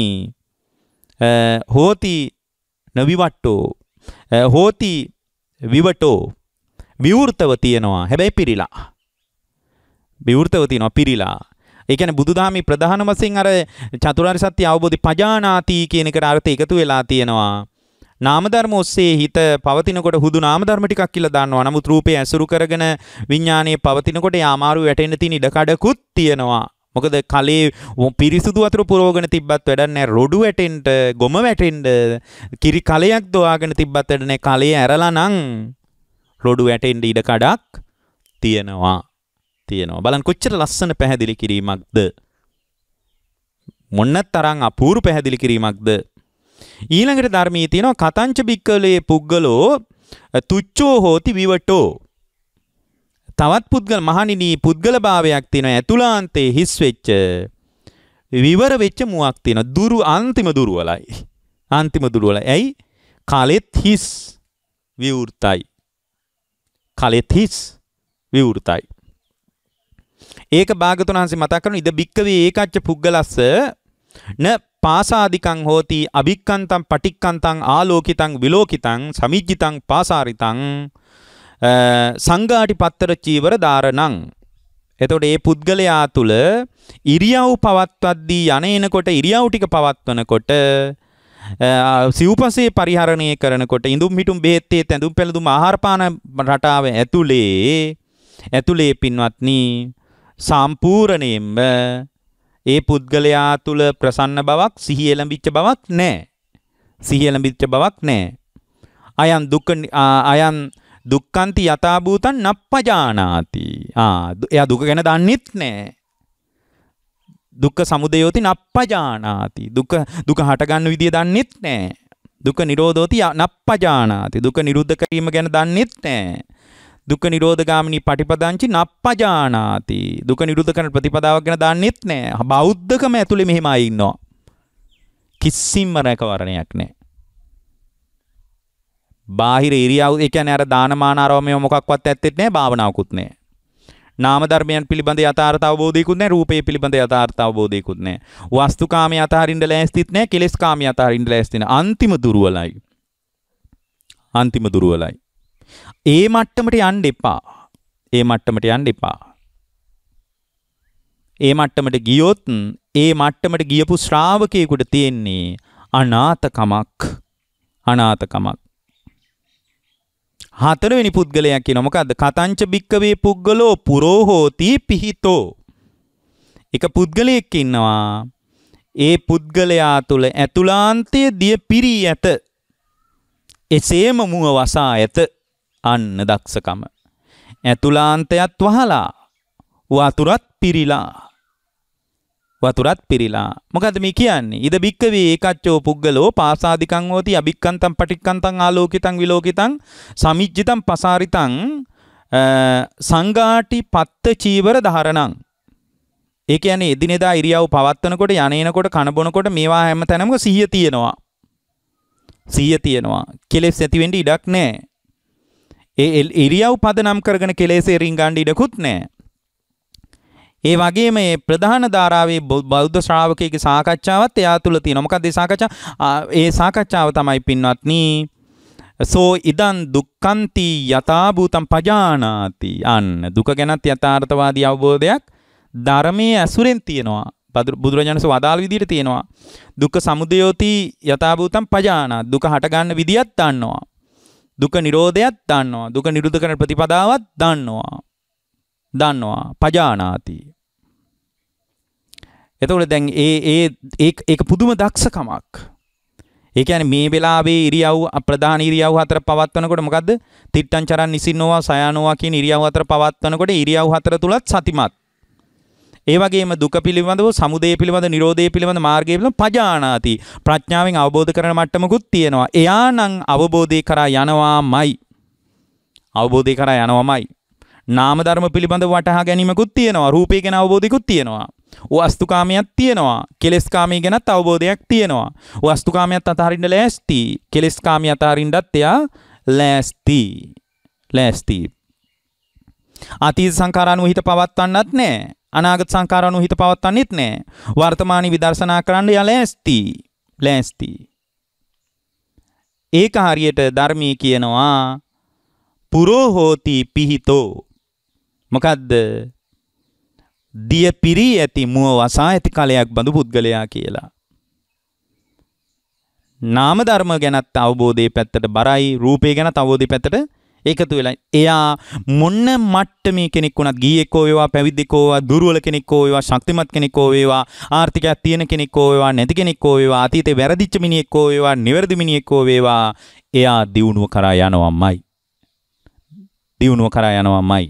Speaker 1: හෝති නවිවට්ටෝ හෝති විවටෝ විවෘතව තියෙනවා. හැබැයි පිරීලා. විවෘතව තියෙනවා පිරීලා. ඒ කියන්නේ බුදුදහමේ ප්‍රධාන වශයෙන් අර චතුරාර්ය සත්‍ය අවබෝධි පජානාති කියන එකට අර්ථය එකතු වෙලා තියෙනවා. නාම ධර්ම ඔස්සේ හිත පවතිනකොට හුදු නාම ධර්ම ටිකක් කියලා දානවා. නමුත් රූපේ ඇසුරු කරගෙන විඥානයේ පවතිනකොට යා අමාරු වැටෙන්න තියෙන ඉඩ කඩකුත් තියෙනවා. මොකද කලේ පිරිසුදු වතුර පුරවගෙන තිබ්බත් වැඩක් නැහැ. රොඩු වැටෙන්න, ගොම වැටෙන්න, කිරි කලයක් දොවාගෙන තිබ්බත් වැඩක් නැහැ. කලේ ඇරලා නම් රොඩු වැටෙන්න ඉඩ කඩක් තියෙනවා. තියෙනවා. බලන්න කොච්චර ලස්සන පැහැදිලි කිරීමක්ද. මොන්න තරම් අපූර්ව පැහැදිලි කිරීමක්ද. ඊළඟට ධර්මයේ තියෙනවා කතංච බික්කලේ පුග්ගලෝ තුච්චෝ හෝති විවටෝ. තවත් පුද්ගල මහණෙනි පුද්ගල භාවයක් තියෙනවා. ඇතුළාන්තේ හිස් වෙච්ච විවර වෙච්ච මුවක් තියෙනවා. දුරු අන්තිම දුරවලයි. අන්තිම දුරවලයි. ඇයි? කාලෙත් හිස් විවෘතයි. කාලෙත් හිස් විවෘතයි. ඒක භාගතුන් වහන්සේ මතක් කරන ඉද බික්කවේ ඒකච්ච පුද්ගලස්ස න පාසාදිකං හෝති අභික්කන්තං පටික්කන්තං ආලෝකිතං විලෝකිතං සමිජ්ජිතං පාසාරිතං සංඝාටි පත්තර චීවර ධාරණං. එතකොට මේ පුද්ගලයා තුල ඉරියව් පවත්වද්දී යන්නේනකොට ඉරියව් ටික පවත්වනකොට සිව්පසේ පරිහරණය කරනකොට ඉඳුම් හිටුම් බෙහෙත් තේ ඇඳුම් පැළඳුම් ආහාර පාන රටාව ඇතුලේ ඇතුලේ පින්වත්නි සම්පූර්ණයෙන්ම ඒ පුද්ගලයා තුල ප්‍රසන්න බවක් සිහිය එළඹිච්ච බවක් නැහැ. සිහිය එළඹිච්ච බවක් නැහැ. අයන් දුක්ඛ අයන් දුක්ඛන්ති යථා භූතං නප්පජානාති. ආ එයා දුක ගැන දන්නෙත් නැහැ. දුක්ඛ සමුදයෝති නප්පජානාති. දුක දුක හට ගන්න විදිය දන්නෙත් නැහැ. දුක්ඛ නිරෝධෝති නප්පජානාති. දුක නිරුද්ධ කිරීම ගැන දන්නෙත් නැහැ. දුක්ඛ නිරෝධ ගාමිනී පටිපදාංචි නප්පජානාති. දුක නිරුද්ධ කරන ප්‍රතිපදාවක් ගැන දන්නෙත් නැහැ. බෞද්ධකම ඇතුලේ මෙහෙම අය ඉන්නවා. කිසිම රැකවරණයක් නැහැ. බාහිර ඉරියව් ඒ කියන්නේ අර දානමාන ආරෝමය මොකක්වත් ඇත්තෙත් නැහැ. භාවනාවකුත් නැහැ. නාම ධර්මයන් පිළිබඳ යථාර්ථ අවබෝධයකුත් නැහැ. රූපේ පිළිබඳ යථාර්ථ අවබෝධයකුත් නැහැ. වස්තුකාමී අතහරින්න ලෑස්තිත් නැහැ. කෙලෙස්කාමී අතහරින්න ලෑස්ති නැහැ. අන්තිම දුර්වලයි. අන්තිම දුර්වලයි. ඒ මට්ටමට යන්න එපා. ඒ මට්ටමට යන්න එපා. ඒ මට්ටමට ගියොත් ඒ මට්ටමට ගියපු ශ්‍රාවකයෙකුට තියෙන්නේ අනාථකමක්. අනාථකමක්. හතරවෙනි පුද්ගලයා කියනවා මොකද්ද? කතංච බික්කවේ පුද්ගලෝ පුරෝ හෝති පිහිතෝ. එක පුද්ගලයෙක් ඉන්නවා. ඒ පුද්ගලයා තුල ඇතුලාන්තයේ දිය පිරී ඇත. එසේම මුව වසා ඇත. අන්න දක්ෂකම. ඇතුලාන්තයත් වහලා වතුරත් පිරීලා. වතුරත් පිරීලා. මොකද්ද මේ කියන්නේ? ඉද බික්කවේ ඒකච්චෝ පුද්ගලෝ පාසාදිකං හෝති අබික්කන්තං පටික්කන්තං ආලෝකිතං විලෝකිතං සමිජ්ජිතං පසාරිතං සංඝාටි පත්ත චීවර ධාරණං. ඒ කියන්නේ එදිනෙදා ඉරියව් පවත්වනකොට යන්නේනකොට කන බොනකොට මේවා හැම තැනම සිහිය තියෙනවා. සිහිය තියෙනවා. කෙලෙස් ඇති වෙන්න ඉඩක් නැහැ. ඒ ඉරියව් පදනම් කරගෙන කෙලෙසේ රින්ගන්න ඉඩකුත් නැහැ. ඒ වගේම මේ ප්‍රධාන ධාරාවේ බෞද්ධ ශ්‍රාවකයෙක්ගේ සාකච්ඡාවත් එයා තුල තියෙනවා. මොකක්ද ඒ සාකච්ඡාව? ඒ සාකච්ඡාව තමයි පින්වත්නි සෝ ඉදන් දුක්ඛන්ති යථා භූතං පජානාති. අන්න දුක ගැනත් යථාර්ථවාදී අවබෝධයක් ධර්මයේ ඇසුරෙන් තියෙනවා. බුදුරජාණන් වහන්සේ වදාළ විදිහට තියෙනවා. දුක්ඛ සමුදයෝති යථා භූතං පජානාති. දුක හට ගන්න විදියක් දන්නවා. දුක නිරෝධයක් දන්නවා. දුක නිරුද්ධ කරන ප්‍රතිපදාවක් දන්නවා. දන්නවා. පජානාති. එතකොට දැන් ඒ ඒ ඒක පුදුම දක්ෂකමක්. ඒ කියන්නේ මේ වෙලාවේ ඉරියව් ප්‍රධාන ඉරියව් හතර පවත්වනකොට මොකද්ද? තිට්ඨං චරන් නිසින්නෝවා සයනෝවා කියන ඉරියව් හතර පවත්වනකොට ඉරියව් හතර තුලත් සතිමත්. ඒ වගේම දුක පිළිබඳව, සමුදය පිළිබඳව, නිරෝධය පිළිබඳව, මාර්ගය පිළිබඳව පජානාති. ප්‍රඥාවෙන් අවබෝධ කරන මට්ටමකුත් තියෙනවා. එයා නම් අවබෝධය කරා යනවාමයි. අවබෝධය කරා යනවාමයි. නාම ධර්ම පිළිබඳව වටහා ගැනීමකුත් තියෙනවා. රූපය ගැන අවබෝධයකුත් තියෙනවා. වස්තුකාමයක් තියෙනවා. කෙලෙස්කාමී ගැනත් අවබෝධයක් තියෙනවා. වස්තුකාමයට අතහරින්න ලෑස්ති. කෙලෙස්කාමී අතහරින්නත් එයා ලෑස්ති. ලෑස්ති. අතීත සංඛාරානුව හිත පවත්වන්නත් නැහැ. අනාගත සංඛාරානුව හිත පවත්වන්නෙත් නැහැ. වර්තමානයේ විදර්ශනා කරන්න එයා ලෑස්ති. ලෑස්ති. ඒක හරියට ධර්මයේ කියනවා පුරෝ හෝති පිහිතෝ. මොකද්ද? දිය පිරී ඇති මුව වසා ඇති කලයක් බඳු පුද්ගලයා කියලා. නාම ධර්ම ගැනත් අවබෝධයේ පැත්තට බරයි, රූපේ ගැනත් අවබෝධයේ පැත්තට ඒකතු වෙලා. එයා මොන මට්ටමේ කෙනෙක් වුණත්, ගිහියෙක් හෝ වේවා, පැවිද්දෙක් හෝ වේවා, දුර්වල කෙනෙක් හෝ වේවා, ශක්තිමත් කෙනෙක් හෝ වේවා, ආර්ථිකයක් තියෙන කෙනෙක් හෝ වේවා, නැති කෙනෙක් හෝ වේවා, අතීතේ වැරදිච්ච මිනිහෙක් හෝ වේවා, නිවැරදි මිනිහෙක් හෝ වේවා, එයා දියුණුව කරා යනවාමයි. දියුණුව කරා යනවාමයි.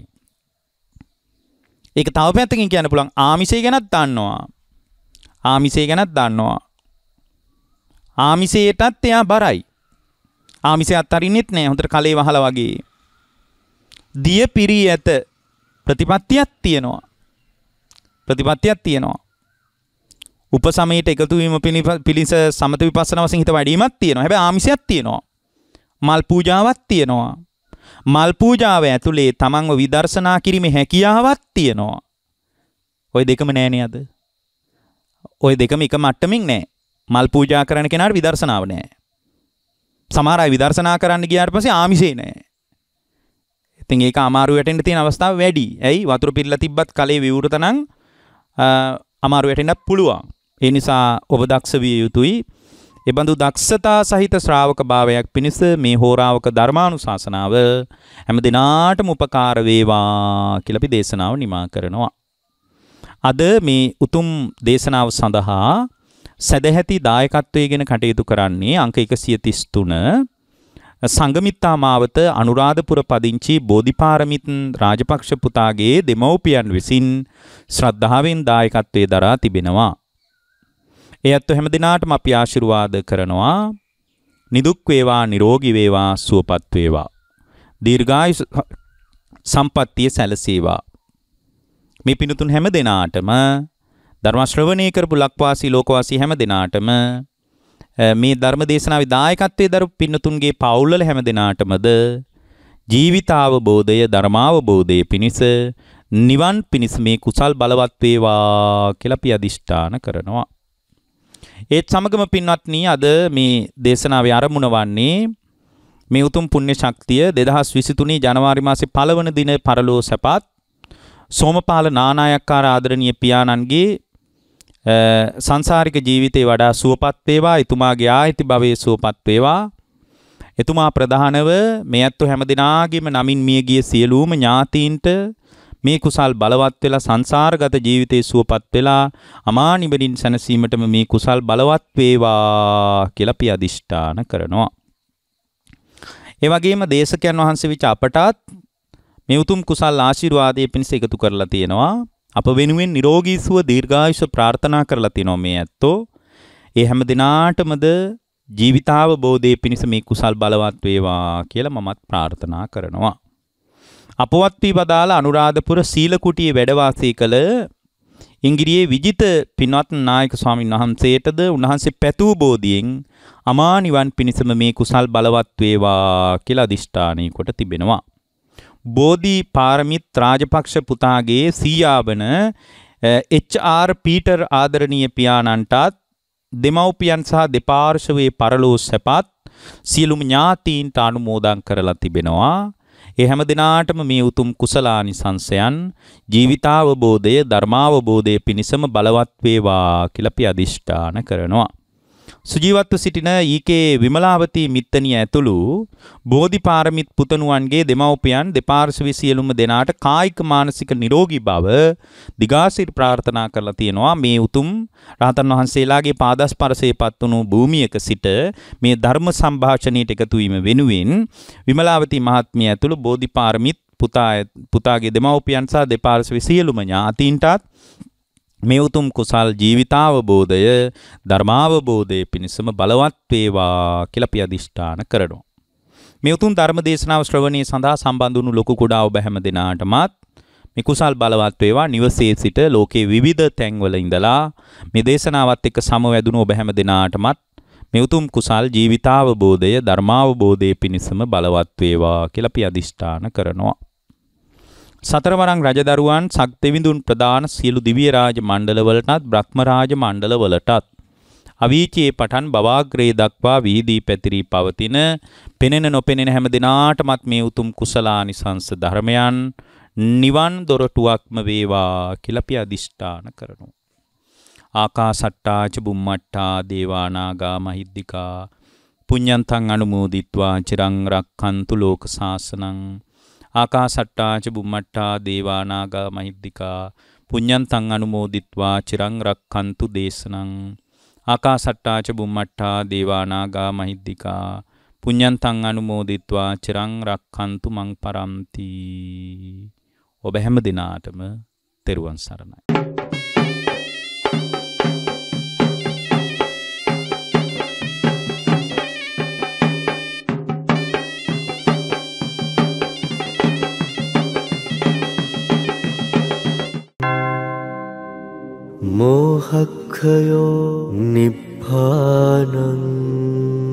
Speaker 1: ඒක තව පැත්තකින් කියන්න පුළුවන් ආමිෂය ගැනත් දන්නවා. ආමිෂය ගැනත් දන්නවා. ආමිෂයටත් එයා බරයි. ආමිෂය අත්හරින්නෙත් නෑ. හොඳට කලේ වහලා වගේ. දිය පිරී ඇත. ප්‍රතිපත්තියක් තියෙනවා. ප්‍රතිපත්තියක් තියෙනවා. උපසමයට එකතු වීම පිළිස සමත විපස්සනා වශයෙන් හිත වැඩිමක් තියෙනවා. හැබැයි ආමිෂයක් තියෙනවා. මල් පූජාවක් තියෙනවා. මල් පූජාව ඇතුලේ තමන්ව විදර්ශනා කිරීමේ හැකියාවක් තියෙනවා. ওই දෙකම නෑනේ අද. ওই දෙකම එක මට්ටමින් නෑ. මල් පූජා කරන කෙනාට විදර්ශනාව නෑ. සමහර අය විදර්ශනා කරන්න ගියාට පස්සේ ආමිෂේ නෑ. ඉතින් ඒක අමාරු වැටෙන්න තියෙන අවස්ථාව වැඩි. ඇයි? වතුර පිරලා තිබ්බත් කලේ විවෘත නම් අමාරු වැටෙන්නත් පුළුවන්. ඒ නිසා ඔබ දක්ෂ විය යුතුයි. ඒ බඳු දක්ෂතා සහිත ශ්‍රාවක භාවයක් පිණිස මේ හෝරාවක ධර්මානුශාසනාව හැම දිනාටම උපකාර වේවා කියලා අපි දේශනාව නිමා කරනවා. අද මේ උතුම් දේශනාව සඳහා සදැහැති දායකත්වයේ ගැන කටයුතු කරන්නේ අංක එකසිය තිස් තුන සංගමිත්තා මාවත අනුරාධපුර පදිංචි බෝධිපාරමිත් රාජපක්ෂ පුතාගේ දෙමව්පියන් විසින් ශ්‍රද්ධාවෙන් දායකත්වයේ දරා තිබෙනවා. ඒ අත්ව හැම දිනාටම අපි ආශිර්වාද කරනවා. නිදුක් වේවා, නිරෝගී වේවා, සුවපත් වේවා. දීර්ඝායු සම්පන්නිය සැලසේවා. මේ පිණුතුන් හැම දිනාටම ධර්ම ශ්‍රවණය කරපු ලක්වාසී ලෝකවාසී හැම දිනාටම මේ ධර්ම දේශනාවේ දායකත්වයේ දරපු පිණුතුන්ගේ පවුල්වල හැම දිනාටමද ජීවිතාවබෝධය ධර්මාවබෝධය පිණිස නිවන් පිණිස මේ කුසල් බලවත් වේවා කියලා අපි අදිෂ්ඨාන කරනවා. ඒත් සමගම පින්වත්නි අද මේ දේශනාවේ ආරමුණ වන්නේ මේ උතුම් පුණ්‍ය ශක්තිය දෙදහස් විසිතුන ජනවාරි මාසේ පළවන දින පරලෝ සැපත් සෝමපාල නානායක්කාර ආදරණීය පියාණන්ගේ සංසාරික ජීවිතේ වඩා සුවපත් වේවා. එතුමාගේ ආයිති භවයේ සුවපත් වේවා. එතුමා ප්‍රධානව මේ අත්ව හැම දිනාගෙම නමින් මිය ගිය සියලුම ඥාතීන්ට මේ කුසල් බලවත් වෙලා සංසාරගත ජීවිතේ සුවපත් වෙලා අමා නිවනින් සැනසීමටම මේ කුසල් බලවත් වේවා කියලා අපි අදිෂ්ඨාන කරනවා. ඒ වගේම දේශකයන් වහන්සේ විච අපටත් මේ උතුම් කුසල් ආශිර්වාදයේ පිණිස එකතු කරලා තියෙනවා. අප වෙනුවෙන් නිරෝගී සුව දීර්ඝායුෂ ප්‍රාර්ථනා කරලා තියෙනවා මේ ඇත්තෝ. ඒ හැම දිනාටමද ජීවිතාවබෝධයේ පිණිස මේ කුසල් බලවත් වේවා කියලා මමත් ප්‍රාර්ථනා කරනවා. අපවත් වී වදාළ අනුරාධපුර සීල කුටියේ වැඩ වාසය කළ ඉංගිරියේ විජිත පින්වත් නායක ස්වාමීන් වහන්සේටද උන්වහන්සේ පැතූ බෝධියෙන් අමා නිවන් පිණිසම මේ කුසල් බලවත් වේවා කියලා අදිෂ්ඨානය කොට තිබෙනවා. බෝධි පාරමිත් රාජපක්ෂ පුතාගේ සීයාවන එච් ආර් පීටර් ආදරණීය පියාණන්ටත් දෙමව්පියන් සහ දෙපාර්ශවයේ පරලෝ සැපත් සියලුම ඥාතීන්ට අනුමෝදන් කරලා තිබෙනවා. ඒ හැම දිනාටම මේ උතුම් කුසලානිසංසයන් ජීවිතාවබෝධය ධර්මාවබෝධය පිණිසම බලවත් වේවා කියලා අපි අදිෂ්ඨාන කරනවා. සුජීවත්ව සිටින ඊකේ විමලාවතී මිත්තනිය ඇතුළු බෝධිපාරමිත් පුතණුවන්ගේ දෙමව්පියන් දෙපාර්ශ්වයේ සියලුම දෙනාට කායික මානසික නිරෝගී බව දිගාසිරි ප්‍රාර්ථනා කරලා තියෙනවා. මේ උතුම් රහතන් වහන්සේලාගේ පාදස්පර්ශයටපත් වුණු භූමියක සිට මේ ධර්ම සංഭാෂණයට එකතු වීම වෙනුවෙන් විමලාවතී මහත්මිය ඇතුළු බෝධිපාරමිත් පුතා පුතාගේ දෙමව්පියන් සහ දෙපාර්ශ්වයේ සියලුම ඥාතීන්ටත් මේ උතුම් කුසල් ජීවිතාවබෝධය ධර්මාවබෝධය පිණිසම බලවත් වේවා කියලා අපි අදිෂ්ඨාන කරනවා. මේ උතුම් ධර්ම දේශනාව ශ්‍රවණය සඳහා සම්බන්ධ වුණු ලොකු කුඩා ඔබ හැම දිනාටමත් මේ කුසල් බලවත් වේවා. නිවසේ සිට ලෝකේ විවිධ තැන්වල ඉඳලා මේ දේශනාවත් එක්ක සමවැදුණු ඔබ හැම දිනාටමත් මේ උතුම් කුසල් ජීවිතාවබෝධය ධර්මාවබෝධය පිණිසම බලවත් වේවා කියලා අපි අදිෂ්ඨාන කරනවා. සතරවරන් රජදරුවන් සක්දෙවිඳුන් ප්‍රදාන සියලු දිව්‍ය රාජ මණ්ඩලවලටත් බ්‍රහ්ම රාජ මණ්ඩලවලටත් අවීචයේ පටන් බවාග්‍රේ දක්වා වීදී පැතිරී පවතින පෙනෙන නොපෙනෙන හැම දිනාටමත් මේ උතුම් කුසලානිසංස ධර්මයන් නිවන් දොරටුවක්ම වේවා කියලා අපි අදිෂ්ඨාන කරනවා. ආකාසට්ටා ච බුම්මට්ටා දේවා නාග මහිද්దికා පුඤ්ඤන්තං අනුමෝදිත්වා චිරං රක්ඛන්තු ලෝක සාසනං. ආකාසට්ටා ච බුම්මට්ටා දේවා නාග මහිද්దికා පුඤ්ඤන්තං අනුමෝදිත්වා චිරං රක්ඛන්තු දේශනං. ආකාසට්ටා ච බුම්මට්ටා දේවා නාග මහිද්దికා පුඤ්ඤන්තං අනුමෝදිත්වා චිරං රක්ඛන්තු මං පරන්ති. ඔබ හැම දිනාටම තෙරුවන් සරණයි.
Speaker 2: मोहक्षयो निब्बानम्